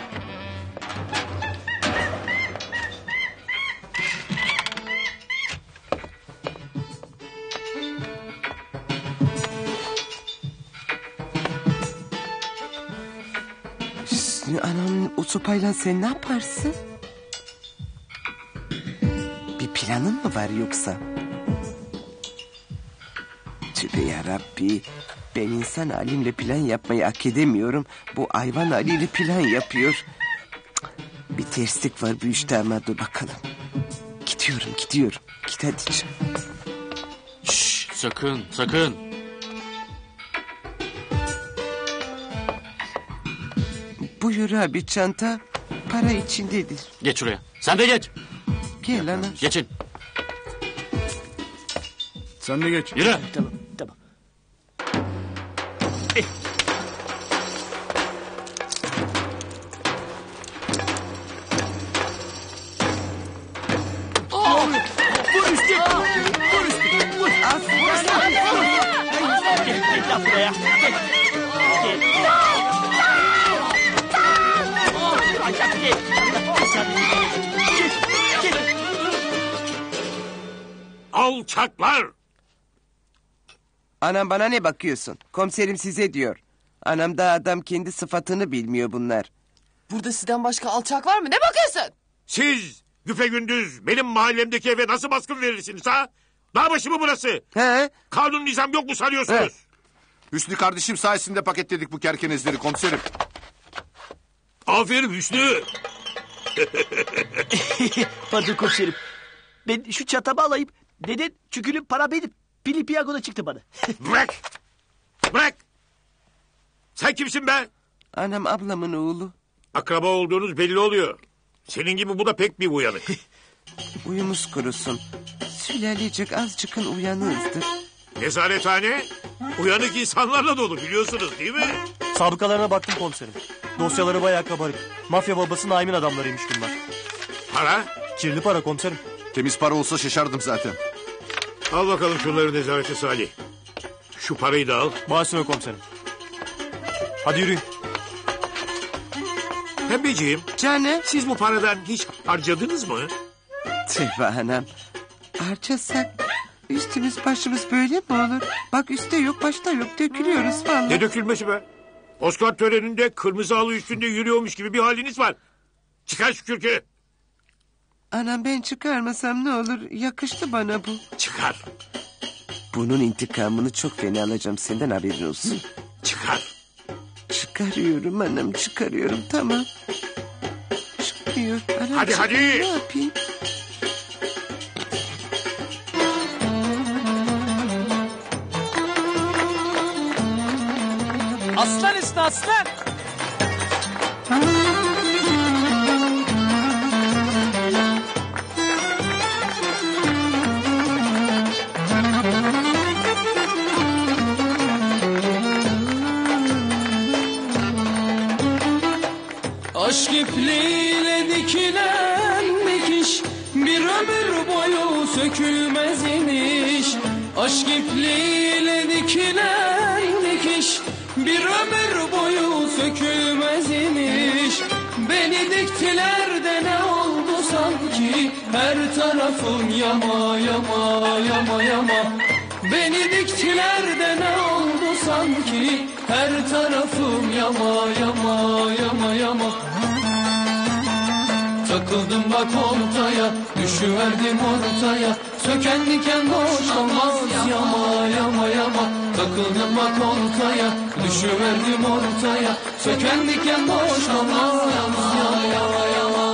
D: Şşş, anam o sopayla sen ne yaparsın? Bir planın mı var yoksa? Tübe yarabbi. Ben insan halimle plan yapmayı hak edemiyorum. Bu hayvan haliyle plan yapıyor. Cık, bir terslik var bu işte ama dur bakalım. Gidiyorum gidiyorum. Git hadi canım.
L: Şşş, sakın sakın.
D: Buyur abi çanta. Para içindedir.
L: Geç şuraya. Sen de geç.
D: Gel anam.
L: Geçin.
I: Sen de geç.
L: Yürü.
I: Tamam tamam. Vur üstü. Vur üstü. Vur. Gel gel lan buraya. Gel. Gel. Acayip gel. Gel. Gel.
E: Alçaklar!
D: Anam bana ne bakıyorsun? Komiserim size diyor. Anam da adam kendi sıfatını bilmiyor bunlar.
H: Burada sizden başka alçak var mı? Ne bakıyorsun?
E: Siz güpegündüz benim mahallemdeki eve nasıl baskın verirsiniz ha? Dağ başı mı burası?
D: He?
E: Kanun nizam yok mu sanıyorsunuz?
D: He.
F: Hüsnü kardeşim sayesinde paketledik bu kerkenezleri komiserim.
E: Aferin Hüsnü.
I: Pardon komiserim. Ben şu çatamı alayım. Neden? Çünkü para benim. Pili piyangoda çıktı bana.
E: Bırak. Bırak. Sen kimsin be?
D: Anam ablamın oğlu.
E: Akraba olduğunuz belli oluyor. Senin gibi bu da pek bir uyanık.
D: Uyumuz kurusun. Sülalecek azıcıkın uyanığızdır.
E: Nezarethane uyanık insanlarla dolu biliyorsunuz değil mi?
O: Sabıkalarına baktım komiserim. Dosyaları bayağı kabarık. Mafya babası Naim'in adamlarıymış bunlar.
E: Para?
O: Kirli para komiserim.
F: Temiz para olsa şaşardım zaten.
E: Al bakalım şunları nezarete Salih. Şu parayı da al.
O: Bağışına komiserim. Hadi yürüyün.
P: Pembeciğim.
D: Canım.
P: Siz bu paradan hiç harcadınız mı?
D: Tüh anam. Harcasak üstümüz başımız böyle mi olur? Bak üstte yok başta yok dökülüyoruz vallahi.
P: Ne dökülmesi be? Oscar töreninde kırmızı halı üstünde yürüyormuş gibi bir haliniz var. Çıkar şu kürkü.
D: Anam ben çıkarmasam ne olur? Yakıştı bana bu.
P: Çıkar.
D: Bunun intikamını çok fena alacağım senden haberin olsun.
P: Çıkar.
D: Çıkarıyorum anam çıkarıyorum tamam. Çıkmıyor. Anam,
P: Hadi,
D: çıkmıyor.
P: hadi.
D: Ne yapayım?
B: Aslan üstü aslan.
A: Aşk ipliğiyle dikilen dikiş bir ömür boyu sökülmez iniş. Aşk ipliğiyle dikilen dikiş bir ömür boyu sökülmez iniş. Beni diktiler de ne oldu sanki her tarafım yama yama yama yama. Beni diktiler de ne oldu sanki her tarafım yama yama yama yama. Takıldım bak oltaya, düşüverdim ortaya. Söken diken boş olmaz yama yama yama. Takıldım bak oltaya, düşüverdim ortaya. Söken diken boş olmaz yama yama yama.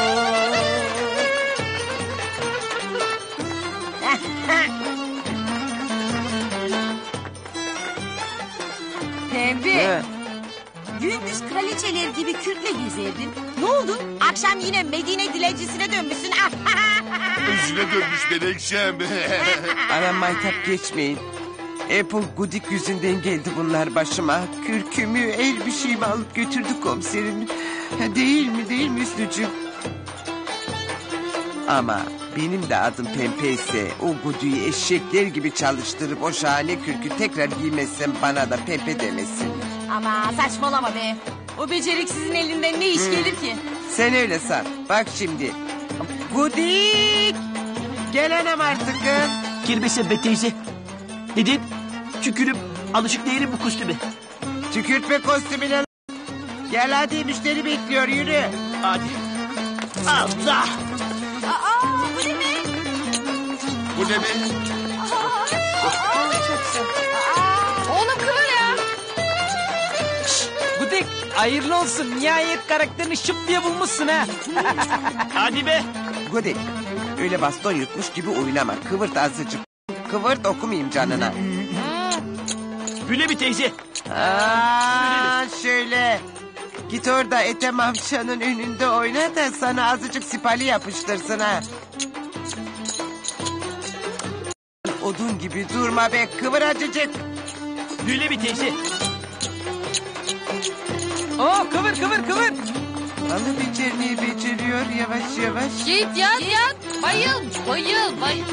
C: Pembe.
D: Ne?
C: Gündüz kraliçeler gibi kürkle gezerdin. Ne oldu? Akşam yine Medine dilencisine dönmüşsün.
E: Özüne dönmüş Menekşem.
D: Anam maytap geçmeyin. Apple Gudik yüzünden geldi bunlar başıma. Kürkümü, el bir şeyimi alıp götürdü komiserim. Ha, değil mi, değil mi Hüsnücüğüm? Ama benim de adım Pembe ise o Gudik'i eşekler gibi çalıştırıp o şahane kürkü tekrar giymezsem bana da Pembe demesin.
C: Ama saçmalama be. O beceriksizin elinden ne iş gelir ki?
D: Sen öyle san. Bak şimdi. Gudik! Gel anam artık.
I: Girmese be teyze. Dedim tükürüp alışık değilim bu kostüme.
D: Tükürtme kostümüne. Gel hadi müşteri bekliyor yürü.
I: Hadi. Allah!
C: Aa, bu ne be?
E: Bu ne be?
H: Oğlum kıvır ya.
B: Gudik hayırlı olsun. Nihayet karakterini şıp diye bulmuşsun ha.
I: Hadi be.
D: Gudik öyle baston yutmuş gibi oynama. Kıvırt azıcık. Kıvırt okumayayım canına.
I: Böyle bir teyze.
D: Aa, şöyle. Git orada Ethem amcanın önünde oyna da sana azıcık sipali yapıştırsın ha. Odun gibi durma be, kıvır azıcık.
I: Böyle bir teyze.
B: Oo, kıvır kıvır kıvır.
D: Vallahi becermeyi beceriyor yavaş yavaş.
H: Git yat yat. Bayıl bayıl bayıl.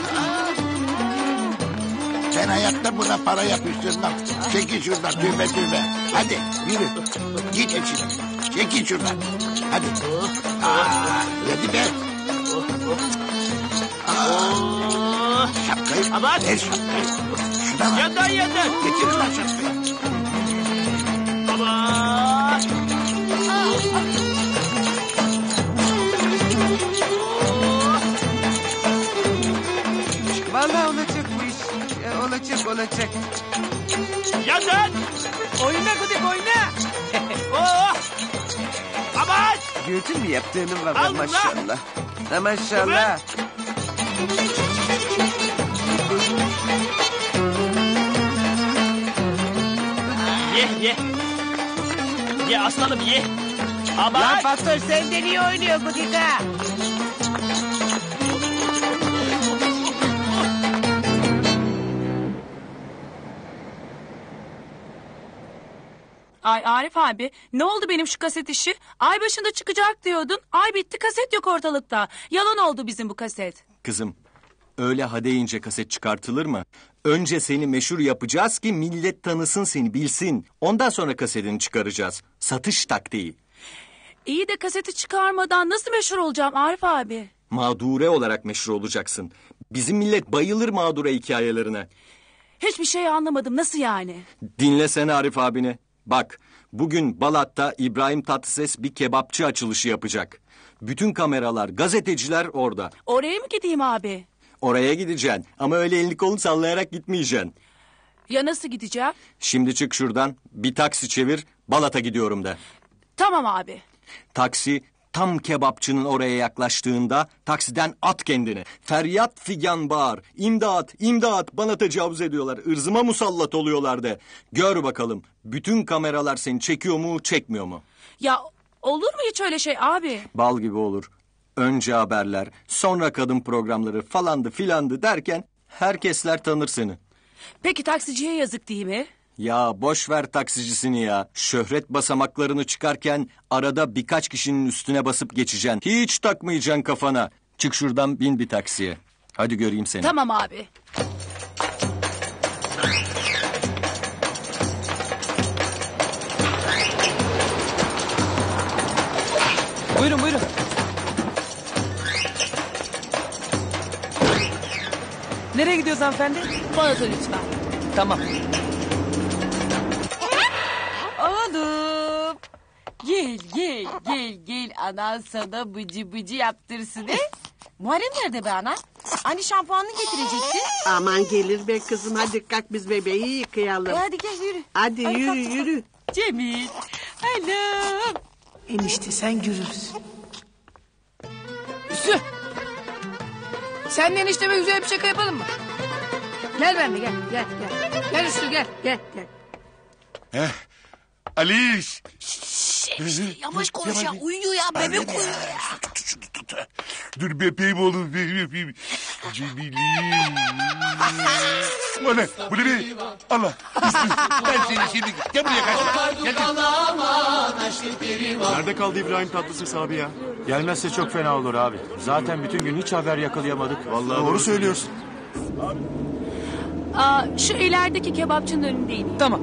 G: Ben hayatta buna para yapıştırmam. Çekil şuradan tübe tübe. Hadi yürü. Git içine. Çekil şuradan. Hadi. Aa, hadi be. Aa, şapkayı.
I: Aman.
G: Ver şapkayı. Şuna bak.
I: Yandan yandan.
G: Getir lan şapkayı.
I: Aman.
D: Vallahi olacak bu iş. Ee, olacak olacak.
I: Yandan.
B: Oyna Gudik oyna.
I: Oh. Aman.
D: Gördün mü yaptığını var
I: Allah!
D: maşallah. Ha maşallah.
I: Ye ye. Ye aslanım ye. Aman.
D: Lan Faktör sen de niye oynuyor bu dika?
K: Ay Arif abi ne oldu benim şu kaset işi? Ay başında çıkacak diyordun. Ay bitti kaset yok ortalıkta. Yalan oldu bizim bu kaset.
Q: Kızım öyle ha deyince kaset çıkartılır mı? Önce seni meşhur yapacağız ki millet tanısın seni bilsin. Ondan sonra kasetini çıkaracağız. Satış taktiği.
K: İyi de kaseti çıkarmadan nasıl meşhur olacağım Arif abi?
Q: Mağdure olarak meşhur olacaksın. Bizim millet bayılır mağdure hikayelerine.
K: Hiçbir şey anlamadım. Nasıl yani?
Q: Dinlesene Arif abini. Bak, bugün Balat'ta İbrahim Tatlıses bir kebapçı açılışı yapacak. Bütün kameralar, gazeteciler orada.
K: Oraya mı gideyim abi?
Q: Oraya gideceksin ama öyle elini kolunu sallayarak gitmeyeceksin.
K: Ya nasıl gideceğim?
Q: Şimdi çık şuradan, bir taksi çevir, Balat'a gidiyorum de.
K: Tamam abi.
Q: Taksi tam kebapçının oraya yaklaştığında taksiden at kendini. Feryat figan bağır. İmdat, imdat, bana tecavüz ediyorlar. Irzıma musallat oluyorlar de. Gör bakalım bütün kameralar seni çekiyor mu, çekmiyor mu?
K: Ya olur mu hiç öyle şey abi?
Q: Bal gibi olur. Önce haberler, sonra kadın programları falandı filandı derken herkesler tanır seni.
K: Peki taksiciye yazık değil mi?
Q: Ya boş ver taksicisini ya. Şöhret basamaklarını çıkarken arada birkaç kişinin üstüne basıp geçeceksin. Hiç takmayacaksın kafana. Çık şuradan, bin bir taksiye. Hadi göreyim seni.
K: Tamam abi.
B: Buyurun buyurun. Nereye gidiyoruz hanımefendi?
K: Balat'a lütfen.
B: Tamam.
C: Oğlum. Gel gel gel gel anan sana bıcı bıcı yaptırsın he. Muharrem nerede be ana? Hani şampuanını getirecekti.
N: Aman gelir be kızım, hadi kalk biz bebeği yıkayalım.
C: E hadi gel yürü.
N: Hadi,
C: Hadi
N: yürü
C: kalk,
N: yürü.
C: Cemil. Anam.
R: Enişte sen görürsün.
H: Üstü. Sen de enişteme güzel bir şaka yapalım mı?
R: Gel benimle gel gel gel. Gel Üstü gel gel gel.
E: Heh. Aliş.
K: Yavaş konuş ya, uyuyor ya, bebek uyuyor ya.
E: Dur bebeğim oğlum, bebeğim öpeyim. Cemil'im. Bu ne? Bu ne be? Allah. Üstü. Ben seni şimdi... Gel buraya kaç. Gel.
O: Nerede kaldı İbrahim Tatlıses abi ya? Gelmezse çok fena olur abi. Zaten bütün gün hiç haber yakalayamadık. Vallahi doğru söylüyorsun.
K: Aa, şu ilerideki kebapçının önündeyim.
B: Tamam.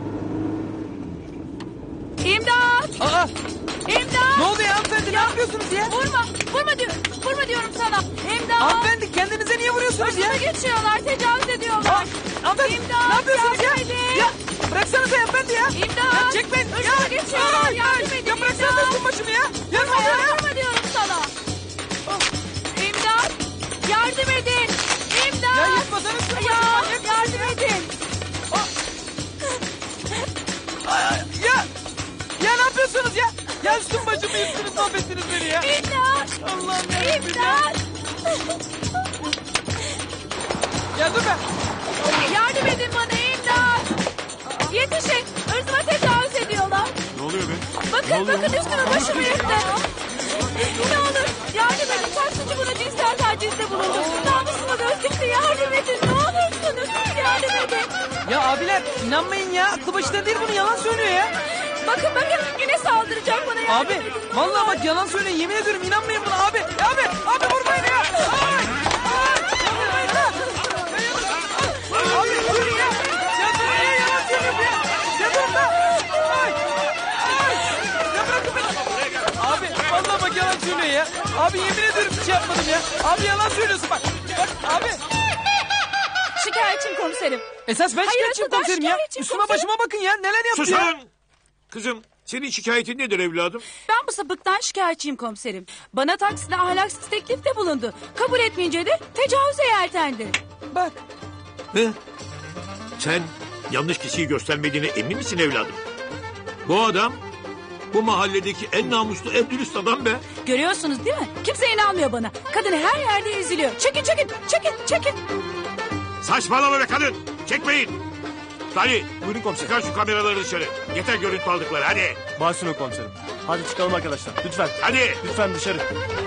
K: İmdat!
B: Aa!
K: İmdat!
B: Ne oldu ya hanımefendi? Ne yapıyorsunuz ya?
K: Vurma! Vurma, diyor, vurma diyorum sana! İmdat!
B: Hanımefendi kendinize niye vuruyorsunuz ya?
K: Başına geçiyorlar, tecavüz ediyorlar.
B: Aa, hanımefendi
K: İmdat!
B: ne yapıyorsunuz ya?
K: Yardım edin!
B: Ya bıraksanıza hanımefendi ya.
K: İmdat!
B: Ya çekmeyin.
K: Başına
B: Ya.
K: geçiyorlar,
B: Ay,
K: yardım
B: ay.
K: edin!
B: Ya bıraksanıza
K: İmdat!
B: üstüm başımı ya. Ya ne
K: Vurma,
B: oluyor ya?
K: vurma diyorum sana! İmdat! Yardım edin! İmdat!
B: Ya yıkmadan üstüm
K: Ya,
B: başımı.
K: yardım edin!
B: Ya. Ya ne yapıyorsunuz ya? Ya üstüm başımı yıktınız, mahvettiniz beni ya.
K: İmdat!
B: Allah'ım yarabbim
K: İmdat!
B: Ya dur be.
K: Yardım edin bana, imdat! Yetişin! Irzıma tecavüz ediyorlar.
O: Ne oluyor be?
K: Bakın bakın üstüme başımı yıktı. Ne olur yardım edin. Taksici buna cinsel tacizde bulundu. Namusuma göz dikti. Yardım edin. Ne olursunuz yardım edin.
B: Ya abiler inanmayın ya. Aklı başında değil, bunu yalan söylüyor ya.
K: Bakın bakın yine saldıracak bana, yardım
B: Abi
K: edin.
B: vallahi bak yalan söylüyor, yemin ediyorum inanmayın buna abi. Ya abi abi vurmayın ya. Ay, ay, ya vurmayın ya. Abi durun ya. Ya durun ya, yalan söylüyor bu ya. Ya durun da. Ay, ay. Ya bırakın beni. Abi vallahi bak yalan söylüyor ya. Abi yemin ediyorum bir şey yapmadım ya. Abi yalan söylüyorsun bak. Bak abi.
K: Şikayetçiyim komiserim.
B: Esas ben
K: Hayır,
B: şikayetçiyim
K: aslında
B: komiserim ya.
K: şikayetçiyim
B: Üstüme
K: komiserim.
B: başıma bakın ya. Neler yaptı
P: Sus
B: ya.
P: lan! Kızım senin şikayetin nedir evladım?
K: Ben bu sapıktan şikayetçiyim komiserim. Bana takside ahlaksız teklifte bulundu. Kabul etmeyince de tecavüze yeltendi.
B: Bak.
P: He? Sen yanlış kişiyi göstermediğine emin misin evladım? Bu adam bu mahalledeki en namuslu, en dürüst adam be.
K: Görüyorsunuz değil mi? Kimse inanmıyor bana. Kadın her yerde eziliyor. Çekin çekin çekin çekin.
P: Saçmalama be kadın. Çekmeyin. Salih.
O: Buyurun komiserim.
P: Çıkar şu kameraları dışarı. Yeter görüntü aldıkları hadi.
O: Başüstüne komiserim. Hadi çıkalım arkadaşlar. Lütfen.
P: Hadi.
O: Lütfen dışarı.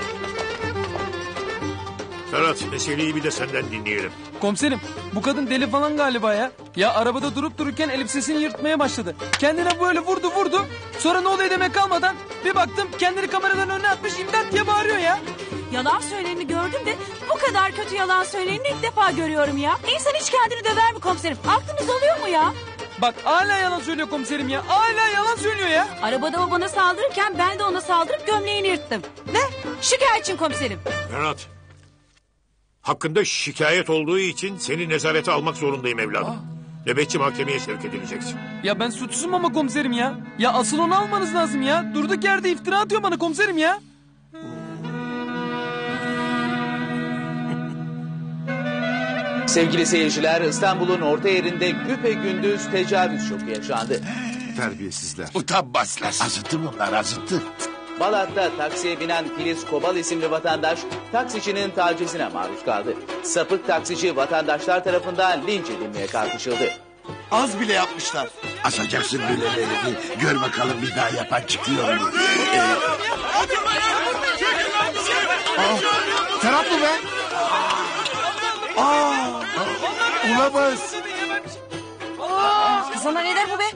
P: Ferhat meseleyi bir de senden dinleyelim.
B: Komiserim bu kadın deli falan galiba ya. Ya arabada durup dururken elbisesini yırtmaya başladı. Kendine böyle vurdu vurdu. Sonra ne oluyor demek kalmadan bir baktım kendini kameraların önüne atmış, imdat diye bağırıyor ya.
K: Yalan söyleyeni gördüm de bu kadar kötü yalan söyleyeni ilk defa görüyorum ya. İnsan hiç kendini döver mi komiserim? Aklınız oluyor mu ya?
B: Bak hala yalan söylüyor komiserim ya. Hala yalan söylüyor ya.
C: Arabada o bana saldırırken ben de ona saldırıp gömleğini yırttım. Ne? Şikayetçiyim komiserim.
P: Ferhat. Hakkında şikayet olduğu için seni nezarete almak zorundayım evladım. Nöbetçi mahkemeye sevk edileceksin.
B: Ya ben suçsuzum ama komiserim ya. Ya asıl onu almanız lazım ya. Durduk yerde iftira atıyor bana komiserim ya.
S: Sevgili seyirciler, İstanbul'un orta yerinde güpegündüz tecavüz şoku yaşandı.
G: Terbiyesizler.
E: Utanmazlar.
G: Azıttı bunlar azıttı.
S: Balat'ta taksiye binen Filiz Kobal isimli vatandaş taksicinin tacizine maruz kaldı. Sapık taksici vatandaşlar tarafından linç edilmeye kalkışıldı.
G: Az bile yapmışlar. Asacaksın böylelerini. Gör bakalım bir daha yapan çıkıyor mu? Ee,
F: Aa, Ferhat mı be? Aa, olamaz.
C: Kız sana ne der bu be?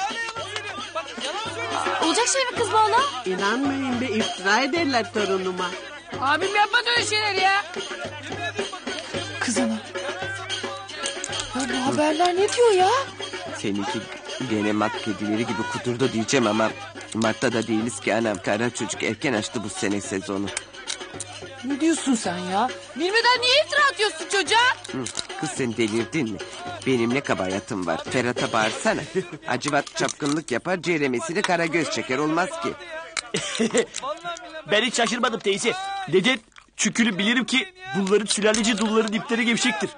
K: Olacak şey mi kız bu ana?
N: İnanmayın be, iftira ederler torunuma.
R: Abim yapmaz öyle şeyler ya.
B: Kız ana.
H: Ya bu haberler ne diyor ya?
D: Seninki gene mak kedileri gibi kudurdu diyeceğim ama... Mart'ta da değiliz ki anam. Kara çocuk erken açtı bu sene sezonu.
H: Ne diyorsun sen ya? Bilmeden niye iftira atıyorsun çocuğa?
D: Hı, kız sen delirdin mi? Benim ne kabahatim var. Ferhat'a bağırsana. Acıvat çapkınlık yapar, ceremesini kara göz çeker, olmaz ki.
I: Ben hiç şaşırmadım teyze. Neden? Çünkü bilirim ki bunların sülaleci dulların ipleri gevşektir.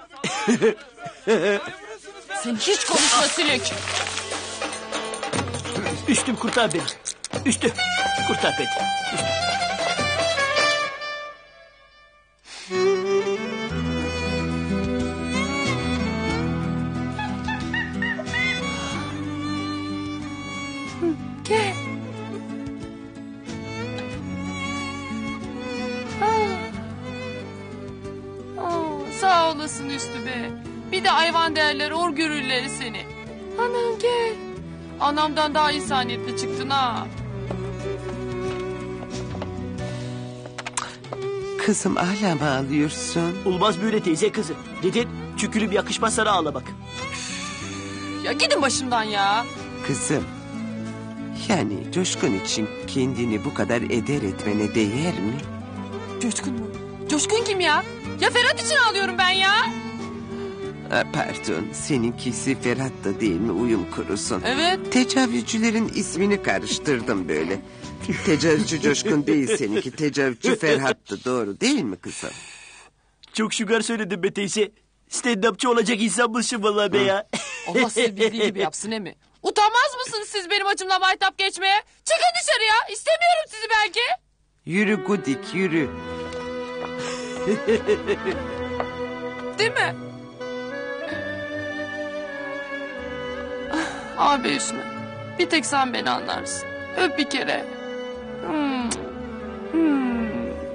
H: Sen hiç konuşma Sülük.
I: Üstüm kurtar beni. Üstüm kurtar beni. Üstüm.
H: Gel. Ah. Aa, sağ olasın Üstü be. Bir de hayvan derler, or görürler seni. Anam gel. Anamdan daha insaniyetli çıktın ha.
D: Kızım hala mı ağlıyorsun?
I: Olmaz böyle teyze kızı. Neden? Çünkü bir yakışmaz sana ağlamak.
H: Ya gidin başımdan ya.
D: Kızım, yani Coşkun için kendini bu kadar eder etmene değer mi?
H: Coşkun mu? Coşkun kim ya? Ya Ferhat için ağlıyorum ben ya.
D: Ha, pardon, seninkisi Ferhat da değil mi, uyum kurusun?
H: Evet.
D: Tecavüzcülerin ismini karıştırdım böyle. Tecavüzcü Coşkun değil seninki, tecavüzcü Ferhat'tı, doğru değil mi kızım?
I: Çok şugar söyledim be teyze. Stand-upçı olacak insanmışsın vallahi be ya.
H: Allah sizi bildiği gibi yapsın he mi? Utanmaz mısınız siz benim açımdan maytap geçmeye? Çıkın dışarıya. İstemiyorum sizi belki.
D: Yürü Gudik, yürü.
H: Değil mi? Abi Hüsnü. Bir tek sen beni anlarsın. Öp bir kere. Hmm. Hmm.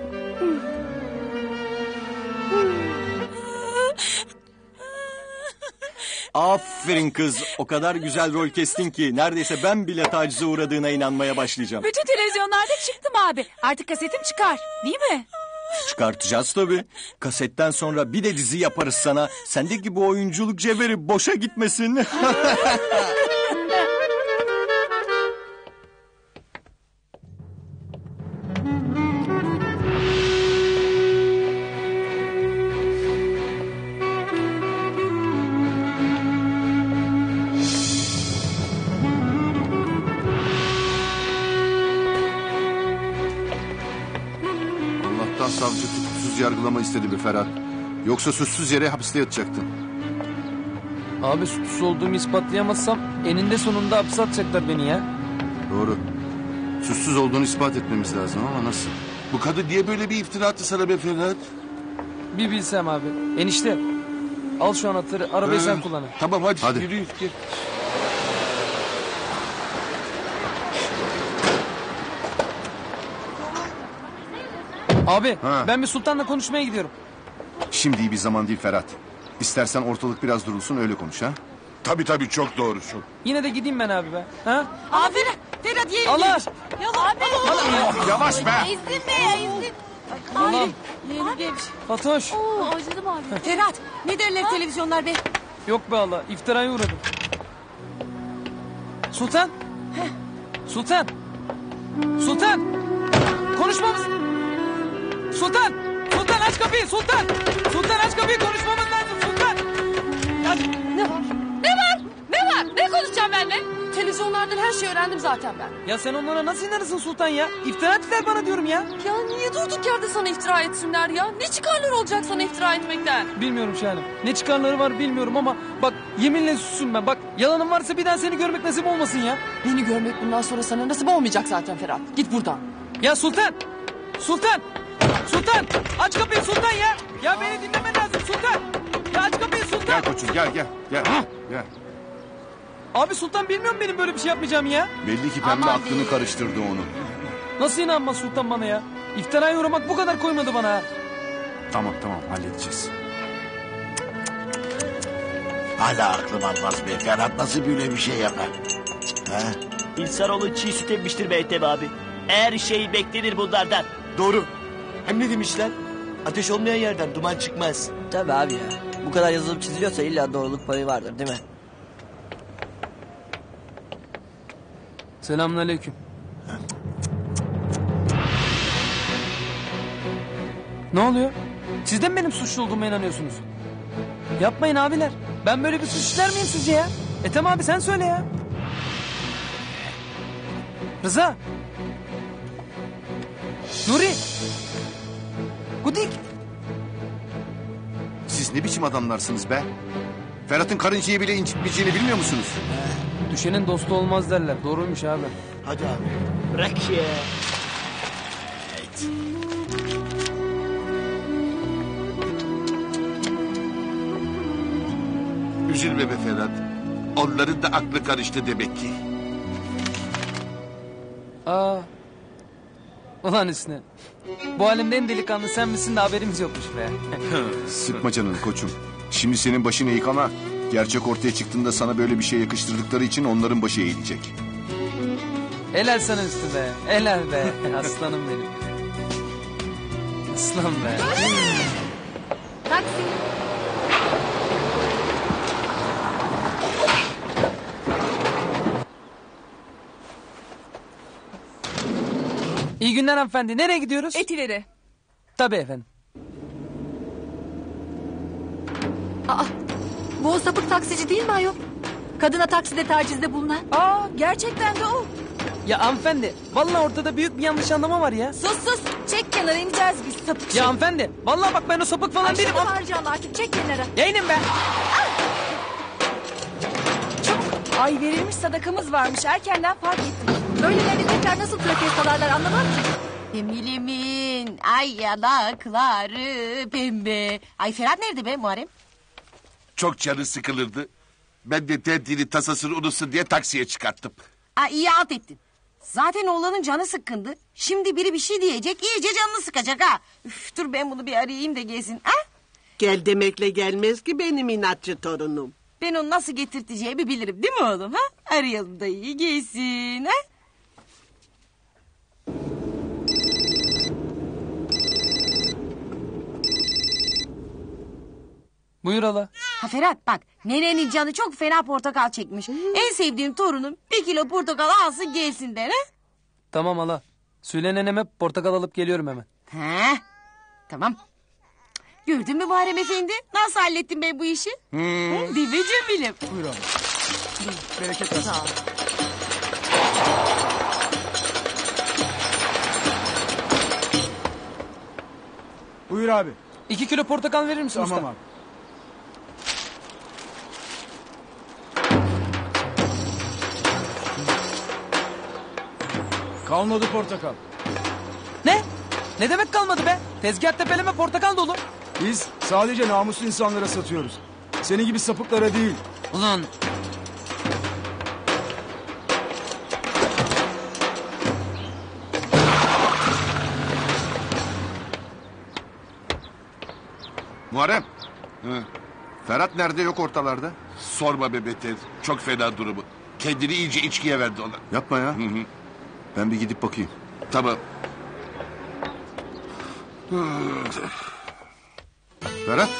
Q: Aferin kız. O kadar güzel rol kestin ki neredeyse ben bile tacize uğradığına inanmaya başlayacağım.
C: Bütün televizyonlarda çıktım abi. Artık kasetim çıkar, değil mi?
Q: Çıkartacağız tabii. Kasetten sonra bir de dizi yaparız sana. Sendeki bu oyunculuk cevheri boşa gitmesin.
F: Allah'tan savcı tutuksuz yargılama istedi be Ferhat. Yoksa suçsuz yere hapiste yatacaktın.
B: Abi suçsuz olduğumu ispatlayamazsam eninde sonunda hapse atacaklar beni ya.
F: Doğru. Suçsuz olduğunu ispat etmemiz lazım ama nasıl?
E: Bu kadın niye böyle bir iftira attı sana be Ferhat?
B: Bir bilsem abi. Enişte al şu anahtarı, arabayı
E: Ee,
B: sen kullan.
E: Tamam hadi,
F: Hadi.
E: yürü gir.
B: Abi
F: Ha.
B: ben bir sultanla konuşmaya gidiyorum.
F: Şimdi iyi bir zaman değil Ferhat. İstersen ortalık biraz durulsun, öyle konuş ha.
E: Tabii tabii çok doğru çok.
B: Yine de gideyim ben abi be. Ha?
C: Aferin. Ferhat yeğenim
B: Allah.
C: gelmiş. Yalan. Abi.
F: Yavaş be.
C: İzin be, izin.
B: Tamam.
C: Yeğenim gelmiş.
B: Fatoş.
K: Oo, acıdım abi.
C: Ferhat, ne derler televizyonlar be?
B: Yok be Allah, iftiraya uğradım. Sultan. Sultan. Sultan. Konuşmamız... Sultan. Sultan aç kapıyı Sultan. Sultan aç kapıyı konuşmamız lazım Sultan.
H: Ya, ne var? Ne var? Ne var? Ne konuşacağım benimle? Televizyonlardan her şeyi öğrendim zaten ben.
B: Ya sen onlara nasıl inanırsın Sultan ya? İftira ettiler bana diyorum ya.
H: Ya niye durduk yerde sana iftira etsinler ya? Ne çıkarları olacak sana iftira etmekten?
B: Bilmiyorum Şahanem. Ne çıkarları var bilmiyorum ama bak yeminle sussun ben. Bak yalanım varsa bir daha seni görmek nasip olmasın ya.
H: Beni görmek bundan sonra sana nasip olmayacak zaten Ferhat. Git buradan.
B: Ya Sultan! Sultan! Sultan! Aç kapıyı Sultan ya! Ya beni dinlemen lazım Sultan! Ya aç kapıyı Sultan!
F: Gel koçum gel gel. Gel. Gel.
B: Abi Sultan bilmiyor mu benim böyle bir şey yapmayacağımı ya?
F: Belli ki pembe aklını karıştırdı onu.
B: Nasıl inanmaz Sultan bana ya? İftiraya uğramak bu kadar koymadı bana ha.
F: Tamam tamam halledeceğiz.
G: Hala aklım almaz be. Ferhat nasıl böyle bir şey yapar? Ha?
I: İnsanoğlu çiğ süt emmiştir be Ethem abi. Her şey beklenir bunlardan.
T: Doğru. Hem ne demişler? Ateş olmayan yerden duman çıkmaz. Tabii abi ya. Bu kadar yazılıp çiziliyorsa illa doğruluk payı vardır değil mi?
B: Selamünaleyküm. Ne oluyor? Siz de mi benim suçlu olduğuma inanıyorsunuz? Yapmayın abiler. Ben böyle bir suç işler miyim sizce ya? Ethem abi sen söyle ya. Rıza. Nuri. Gudik.
F: Siz ne biçim adamlarsınız be? Ferhat'ın karıncayı bile incitmeyeceğini bilmiyor musunuz?
B: Düşenin dostu olmaz derler. Doğruymuş abi.
T: Hadi abi. Bırak ya.
E: Üzülme be Ferhat. Onların da aklı karıştı demek ki.
B: Aa. Ulan Hüsnü. Bu halimde en delikanlı sen misin de haberimiz yokmuş be.
F: Sıkma canını koçum. Şimdi senin başın eğik ama... gerçek ortaya çıktığında sana böyle bir şey yakıştırdıkları için onların başı eğilecek.
B: Helal sana Hüsnü be. Helal be. Aslanım benim. Aslan be.
K: Taksi.
B: İyi günler hanımefendi. Nereye gidiyoruz?
K: Etileri.
B: Tabii efendim.
K: Aa, bu o sapık taksici değil mi ayol? Kadına takside tacizde bulunan. Aa, gerçekten de o.
B: Ya hanımefendi. Vallahi ortada büyük bir yanlış anlama var ya.
K: Sus sus. Çek kenara ineceğiz biz sapık.
B: Ya hanımefendi. Vallahi bak ben o sapık falan değilim.
K: Aşağıda bağıracağım artık. Çek kenara.
B: Yayının be.
K: Ay verilmiş sadakamız varmış. Erkenden fark ettim. Böylelerine tekrar nasıl trafiğe salarlar anlamam ki.
C: Emilimin ay yanakları pembe. Ay Ferhat nerede be Muharrem?
E: Çok canı sıkılırdı. Ben de derdini tasasını unutsun diye taksiye çıkarttım.
C: Ay iyi alt ettin. Zaten oğlanın canı sıkkındı. Şimdi biri bir şey diyecek iyice canını sıkacak ha. Üf, dur ben bunu bir arayayım da gelsin. Ha?
N: Gel demekle gelmez ki benim inatçı torunum.
C: Ben onu nasıl getirteceğimi bilirim değil mi oğlum? Ha? Arayalım da iyi gelsin. Ha?
B: Buyur hala.
C: Ha Ferhat bak nenenin canı çok fena portakal çekmiş. En sevdiğim torunum bir kilo portakal alsın gelsin der. Ha?
B: Tamam hala. Söyle neneme portakal alıp geliyorum hemen.
C: Ha? Tamam. Gördün mü Muharrem Efendi? Nasıl hallettim ben bu işi? Hmm. Değil mi Cemil'im?
B: Buyur abi.
C: Bereket olsun. Sağ ol.
O: Buyur abi.
B: İki kilo portakal verir misin
O: Tamam
B: usta?
O: abi. Kalmadı portakal.
B: Ne? Ne demek kalmadı be? Tezgah tepeleme portakal dolu.
O: Biz sadece namuslu insanlara satıyoruz. Senin gibi sapıklara değil.
B: Ulan.
F: Muharrem. Hı. Ferhat nerede, yok ortalarda?
E: Sorma be Beter. Çok fena durumu. Kendini iyice içkiye verdi ona.
F: Yapma ya.
E: Hı hı.
F: Ben bir gidip bakayım.
E: Tamam.
F: Ferhat.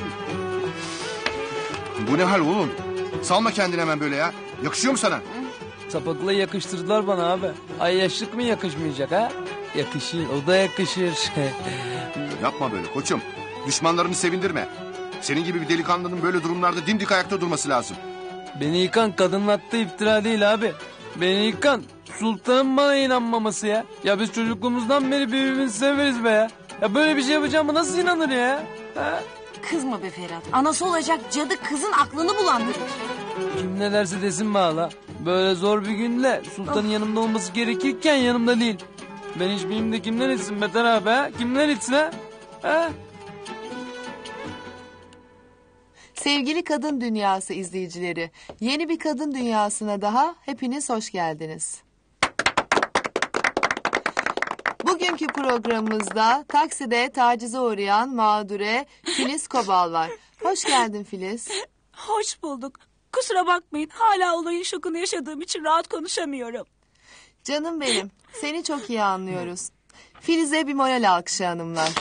F: Bu ne hal oğlum? Salma kendini hemen böyle ya. Yakışıyor mu sana?
B: sapıkla yakıştırdılar bana abi. Ay yaşlık mı yakışmayacak ha? Yakışır, o da yakışır.
F: Yapma böyle koçum. Düşmanlarını sevindirme. Senin gibi bir delikanlının böyle durumlarda dimdik ayakta durması lazım.
B: Beni yıkan kadının attığı iftira değil abi. Beni yıkan sultanın bana inanmaması ya. Ya biz çocukluğumuzdan beri birbirimizi severiz be ya. Ya böyle bir şey yapacağıma nasıl inanır ya? Ha?
C: Kızma be Ferhat. Anası olacak cadı kızın aklını bulandırır.
B: Kim ne derse desin bağla. Böyle zor bir günde sultanın yanımda olması gerekirken yanımda değil. Ben hiç bileyim de kimler etsin Beter abi ha? Kimler etsin ha? Ha?
U: Sevgili Kadın Dünyası izleyicileri, yeni bir kadın dünyasına daha hepiniz hoş geldiniz. Bugünkü programımızda takside tacize uğrayan mağdure Filiz Kobal var. Hoş geldin Filiz.
K: Hoş bulduk. Kusura bakmayın, hala olayın şokunu yaşadığım için rahat konuşamıyorum.
U: Canım benim, seni çok iyi anlıyoruz. Filiz'e bir moral alkışı hanımlar.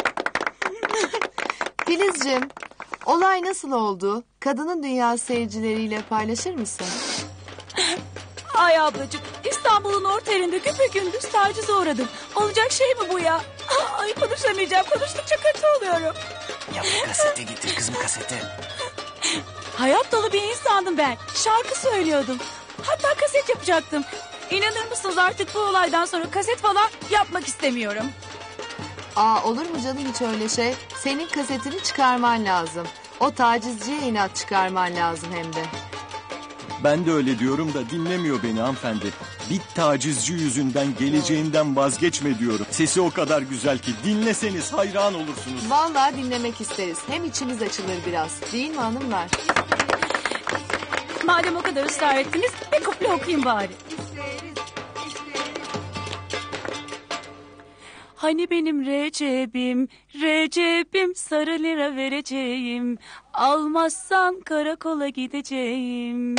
U: Filizciğim, olay nasıl oldu? Kadının dünyası seyircileriyle paylaşır mısın?
K: Ay ablacığım, İstanbul'un orta yerinde güpegündüz tacize uğradım. Olacak şey mi bu ya? Ay konuşamayacağım, konuştukça kötü oluyorum.
T: Ya bu kasete getir kızım kasete.
K: Hayat dolu bir insandım ben. Şarkı söylüyordum. Hatta kaset yapacaktım. İnanır mısınız artık bu olaydan sonra kaset falan yapmak istemiyorum.
U: Aa, olur mu canım hiç öyle şey? Senin kasetini çıkarman lazım. O tacizciye inat çıkarman lazım hem de.
Q: Ben de öyle diyorum da dinlemiyor beni hanımefendi. Bir tacizci yüzünden geleceğinden vazgeçme diyorum. Sesi o kadar güzel ki dinleseniz hayran olursunuz.
U: Vallahi dinlemek isteriz. Hem içimiz açılır biraz. Değil mi hanımlar?
K: Madem o kadar ısrar ettiniz bir kuple okuyayım bari. Hani benim Recep'im, Recep'im sarı lira vereceğim. Almazsan karakola gideceğim.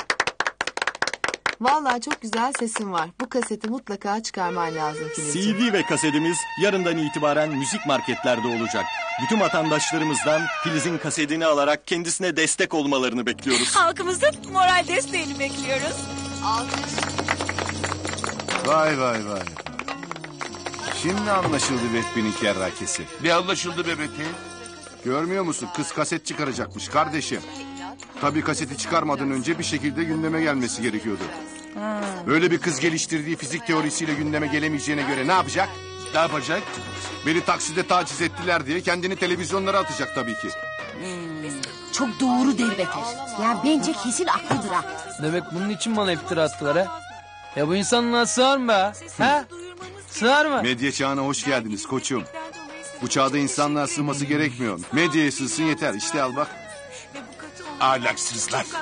U: Vallahi çok güzel sesin var. Bu kaseti mutlaka çıkarman lazım Filizciğim.
Q: C D ve kasetimiz yarından itibaren müzik marketlerde olacak. Bütün vatandaşlarımızdan Filiz'in kasetini alarak kendisine destek olmalarını bekliyoruz.
K: Halkımızın moral desteğini bekliyoruz.
U: Alkış.
F: Vay vay vay. Şimdi anlaşıldı Vehbi'nin kerrakesi.
E: Ne anlaşıldı be Beter?
F: Görmüyor musun? Kız kaset çıkaracakmış kardeşim. Tabii kaseti çıkarmadan önce bir şekilde gündeme gelmesi gerekiyordu. Böyle bir kız geliştirdiği fizik teorisiyle gündeme gelemeyeceğine göre ne yapacak?
E: Ne yapacak?
F: Beni takside taciz ettiler diye kendini televizyonlara atacak tabii ki.
C: Çok doğru der Beter. Ya bence kesin aklıdır ha.
B: Demek bunun için bana iftira attılar ha? Ya bu insanlığa sığar mı be? Ha? Sığar mı?
F: Medya çağına hoş geldiniz koçum. Bu çağda insanlığa sığması gerekmiyor. Medyaya sığsın yeter. İşte al bak.
E: Ahlaksızlar.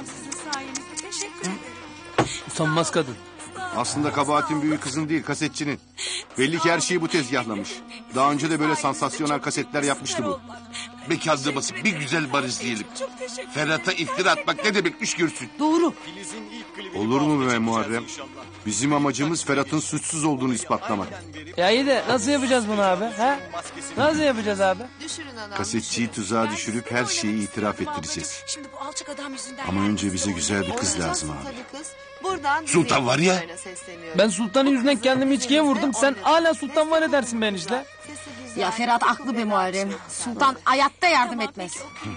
B: Utanmaz kadın.
F: Aslında kabahatin büyük kızın değil kasetçinin. Belli ki her şeyi bu tezgahlamış. Daha önce de böyle sansasyonel kasetler yapmıştı bu.
E: Mekanlaması bir güzel barız diyelim. Ferhat'a iftira atmak ne demekmiş görsün.
C: Doğru.
F: Olur mu be Muharrem? Bizim amacımız Ferhat'ın suçsuz olduğunu ispatlamak.
B: Ya iyi de nasıl yapacağız bunu abi? Ha? Nasıl yapacağız abi?
F: Kasetçiyi tuzağa düşürüp her şeyi itiraf ettireceğiz.
K: Şimdi bu alçak adam yüzünden...
F: Ama önce bize güzel bir kız lazım abi.
U: Buradan
E: Sultan var ya.
B: Ben sultanın yüzünden kendimi içkiye vurdum. Sen hala sultan var edersin ben işte.
C: Ya Ferhat haklı be Muharrem. Sultan hayatta yardım etmez.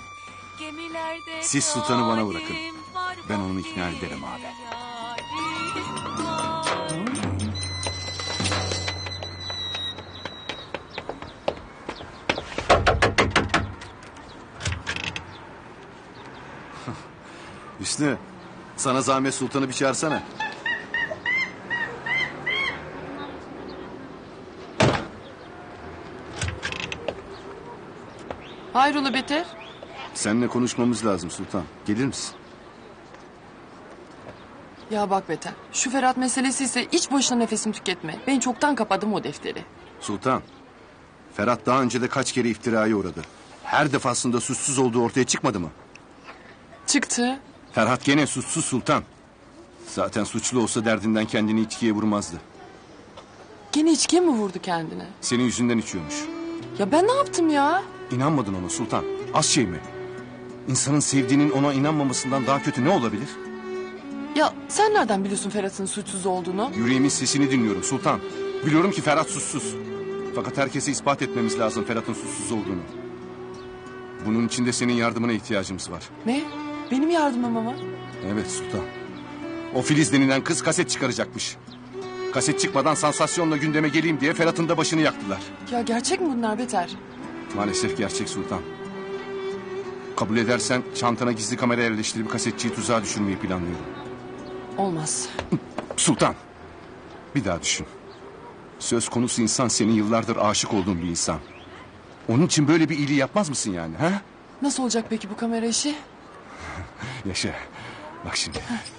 F: Siz sultanı bana bırakın. Ben onu ikna ederim abi. Hüsnü, sana zahmet sultanı bir çağırsana.
H: Hayrola Beter?
F: Seninle konuşmamız lazım sultan. Gelir misin?
H: Ya bak Beter, şu Ferhat meselesi ise hiç boşuna nefesimi tüketme. Ben çoktan kapadım o defteri.
F: Sultan, Ferhat daha önce de kaç kere iftiraya uğradı. Her defasında suçsuz olduğu ortaya çıkmadı mı?
H: Çıktı.
F: Ferhat gene suçsuz sultan. Zaten suçlu olsa derdinden kendini içkiye vurmazdı.
H: Gene içkiye mi vurdu kendine?
F: Senin yüzünden içiyormuş.
H: Ya ben ne yaptım ya?
F: İnanmadın ona sultan. Az şey mi? İnsanın sevdiğinin ona inanmamasından daha kötü ne olabilir?
H: Ya sen nereden biliyorsun Ferhat'ın suçsuz olduğunu?
F: Yüreğimin sesini dinliyorum Sultan. Biliyorum ki Ferhat suçsuz. Fakat herkese ispat etmemiz lazım Ferhat'ın suçsuz olduğunu. Bunun için de senin yardımına ihtiyacımız var.
H: Ne? Benim yardımım ama.
F: Evet Sultan. O Filiz denilen kız kaset çıkaracakmış. Kaset çıkmadan sansasyonla gündeme geleyim diye Ferhat'ın da başını yaktılar.
H: Ya gerçek mi bunlar Beter?
F: Maalesef gerçek Sultan. Kabul edersen çantana gizli kamera yerleştirip kasetçiyi tuzağa düşürmeyi planlıyorum.
H: Olmaz.
F: Sultan, bir daha düşün. Söz konusu insan senin yıllardır aşık olduğun bir insan. Onun için böyle bir iyiliği yapmaz mısın yani? Ha?
H: Nasıl olacak peki bu kamera işi?
F: Yaşa. Bak şimdi.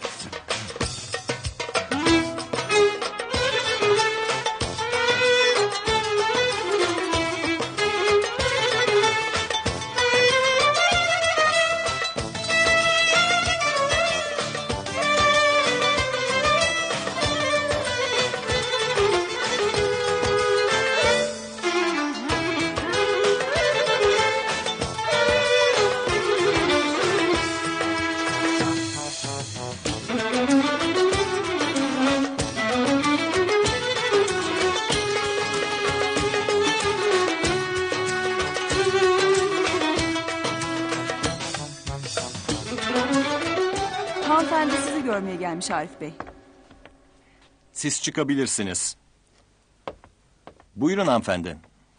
J: Hanımefendi sizi görmeye gelmiş Arif Bey.
Q: Siz çıkabilirsiniz. Buyurun hanımefendi.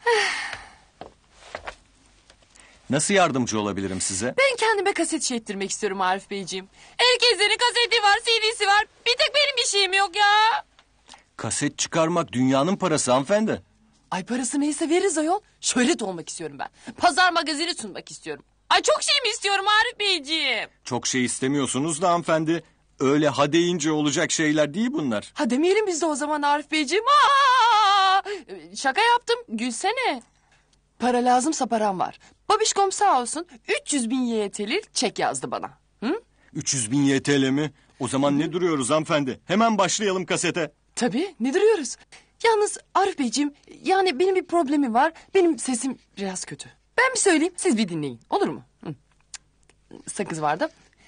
Q: Nasıl yardımcı olabilirim size?
H: Ben kendime kaset şey ettirmek istiyorum Arif Beyciğim. Herkeslerin kaseti var, C D'si var. Bir tek benim bir şeyim yok ya.
Q: Kaset çıkarmak dünyanın parası hanımefendi.
H: Ay parası neyse veririz ayol. Şöhret olmak istiyorum ben. Pazar magazini sunmak istiyorum. Ay çok şey mi istiyorum Arif Beyciğim?
Q: Çok şey istemiyorsunuz da hanımefendi. Öyle ha deyince olacak şeyler değil bunlar.
H: Ha demeyelim biz de o zaman Arif Beyciğim. Aa! Şaka yaptım gülsene. Para lazımsa param var. Babişkom sağ olsun üç yüz bin Y T'lik çek yazdı bana. Hı?
Q: üç yüz bin Y T L mi? O zaman ne duruyoruz hanımefendi? Hemen başlayalım kasete.
H: Tabii ne duruyoruz? Yalnız Arif Beyciğim yani benim bir problemim var. Benim sesim biraz kötü. Ben bir söyleyeyim siz bir dinleyin olur mu? Hı. Sakız vardı.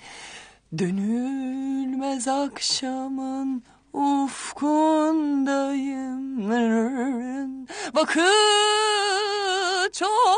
H: Dönülmez akşamın ufkundayım. Vakit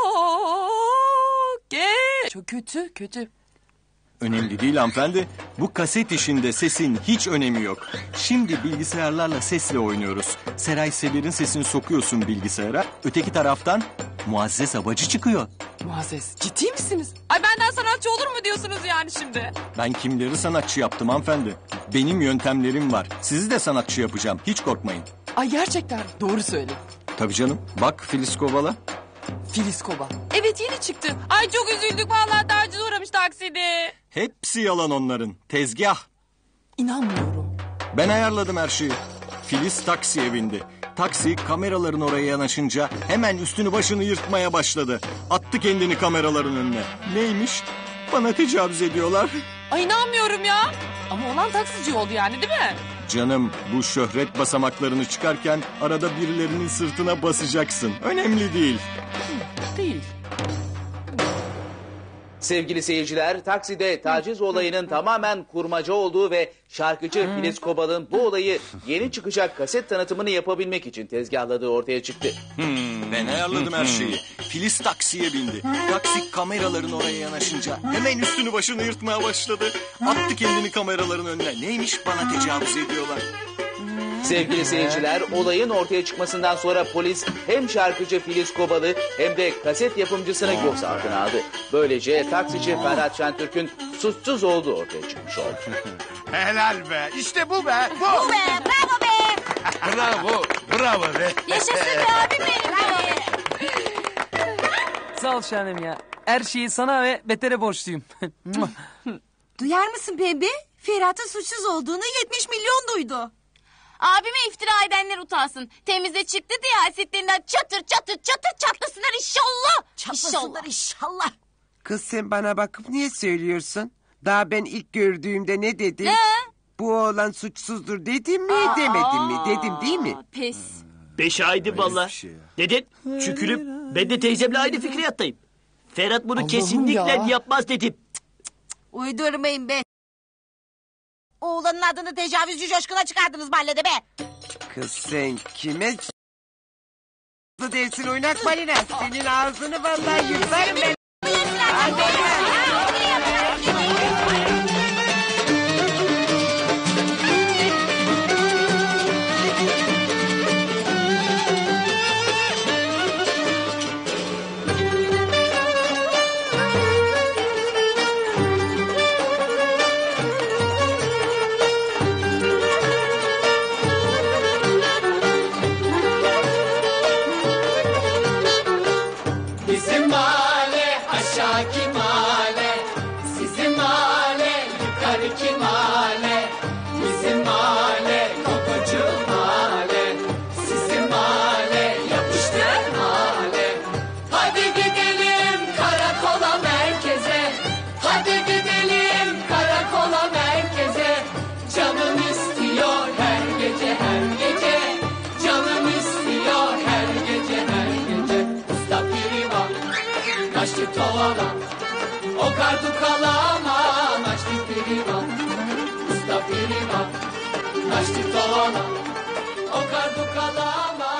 H: çok geç. Çok kötü kötü.
Q: Önemli değil hanımefendi. Bu kaset işinde sesin hiç önemi yok. Şimdi bilgisayarlarla sesle oynuyoruz. Seray Sever'in sesini sokuyorsun bilgisayara. Öteki taraftan Muazzez Abacı çıkıyor.
H: Muazzez ciddi misiniz? Ay benden sanatçı olur mu diyorsunuz yani şimdi?
Q: Ben kimleri sanatçı yaptım hanımefendi. Benim yöntemlerim var. Sizi de sanatçı yapacağım. Hiç korkmayın.
H: Ay gerçekten doğru söyle.
Q: Tabii canım. Bak Filiz Kovala.
H: Filiz Koba. Evet yeni çıktı. Ay çok üzüldük vallahi taciz uğramış takside.
Q: Hepsi yalan onların. Tezgah.
H: İnanmıyorum.
Q: Ben ayarladım her şeyi. Filiz taksiye bindi. Taksi kameraların oraya yanaşınca hemen üstünü başını yırtmaya başladı. Attı kendini kameraların önüne. Neymiş? Bana tecavüz ediyorlar.
H: Ay inanmıyorum ya. Ama olan taksici oldu yani değil mi?
Q: Canım bu şöhret basamaklarını çıkarken arada birilerinin sırtına basacaksın. Önemli değil.
H: Değil.
S: Sevgili seyirciler, takside taciz olayının tamamen kurmaca olduğu ve şarkıcı Filiz Kobal'ın bu olayı yeni çıkacak kaset tanıtımını yapabilmek için tezgahladığı ortaya çıktı.
Q: Hmm, ben ayarladım her şeyi. Filiz taksiye bindi. Taksi kameraların oraya yanaşınca hemen üstünü başını yırtmaya başladı. Attı kendini kameraların önüne. Neymiş bana tecavüz ediyorlar.
S: Sevgili seyirciler, olayın ortaya çıkmasından sonra polis hem şarkıcı Filiz Kobal'ı hem de kaset yapımcısını gözaltına aldı. Böylece taksici Ferhat Şentürk'ün suçsuz olduğu ortaya çıkmış oldu.
G: Helal be. İşte bu be. Bu.
C: Bu be, bravo be.
G: Bravo. Bravo be.
C: Yaşasın be abim benim. Bravo.
B: Sağ ol Şahanem ya. Her şeyi sana ve Beter'e borçluyum.
C: Duyar mısın Pembe? Ferhat'ın suçsuz olduğunu yetmiş milyon duydu.
K: Abime iftira edenler utansın. Temizde çıktı diye hasetlerinden çatır çatır çatır çatlasınlar inşallah.
C: Çatlasınlar inşallah.
D: Kız sen bana bakıp niye söylüyorsun? Daha ben ilk gördüğümde ne dedim?
K: Ne?
D: Bu oğlan suçsuzdur dedim mi demedim mi? Dedim değil mi?
K: Pes.
I: Beş aydı valla. Dedin çükürüp ben de teyzemle aynı fikriyattayım. Ferhat bunu
H: Allah'ım
I: kesinlikle
H: ya.
I: yapmaz dedim.
C: Uydurmayın be. Oğlanın adını tecavüzcü Coşkun'a çıkardınız mahallede be.
D: Kız sen kime s- dersin oynak balina? Senin ağzını vallahi yırtarım ben.
A: Bizim mahalle aşağıki mahalle, sizin mahalle yukarıki mahalle. Bizim mahalle kokocu mahalle, sizin mahalle yapıştır mahalle. Hadi gidelim karakola merkeze, hadi gidelim karakola merkeze. Canım istiyor her gece her gece, canım istiyor her gece her gece. Usta piriva, kaçtı tovala, o kardu kalama, kaçtı piriva. Usta piriva, kaçtı tovala, o kardu kalama.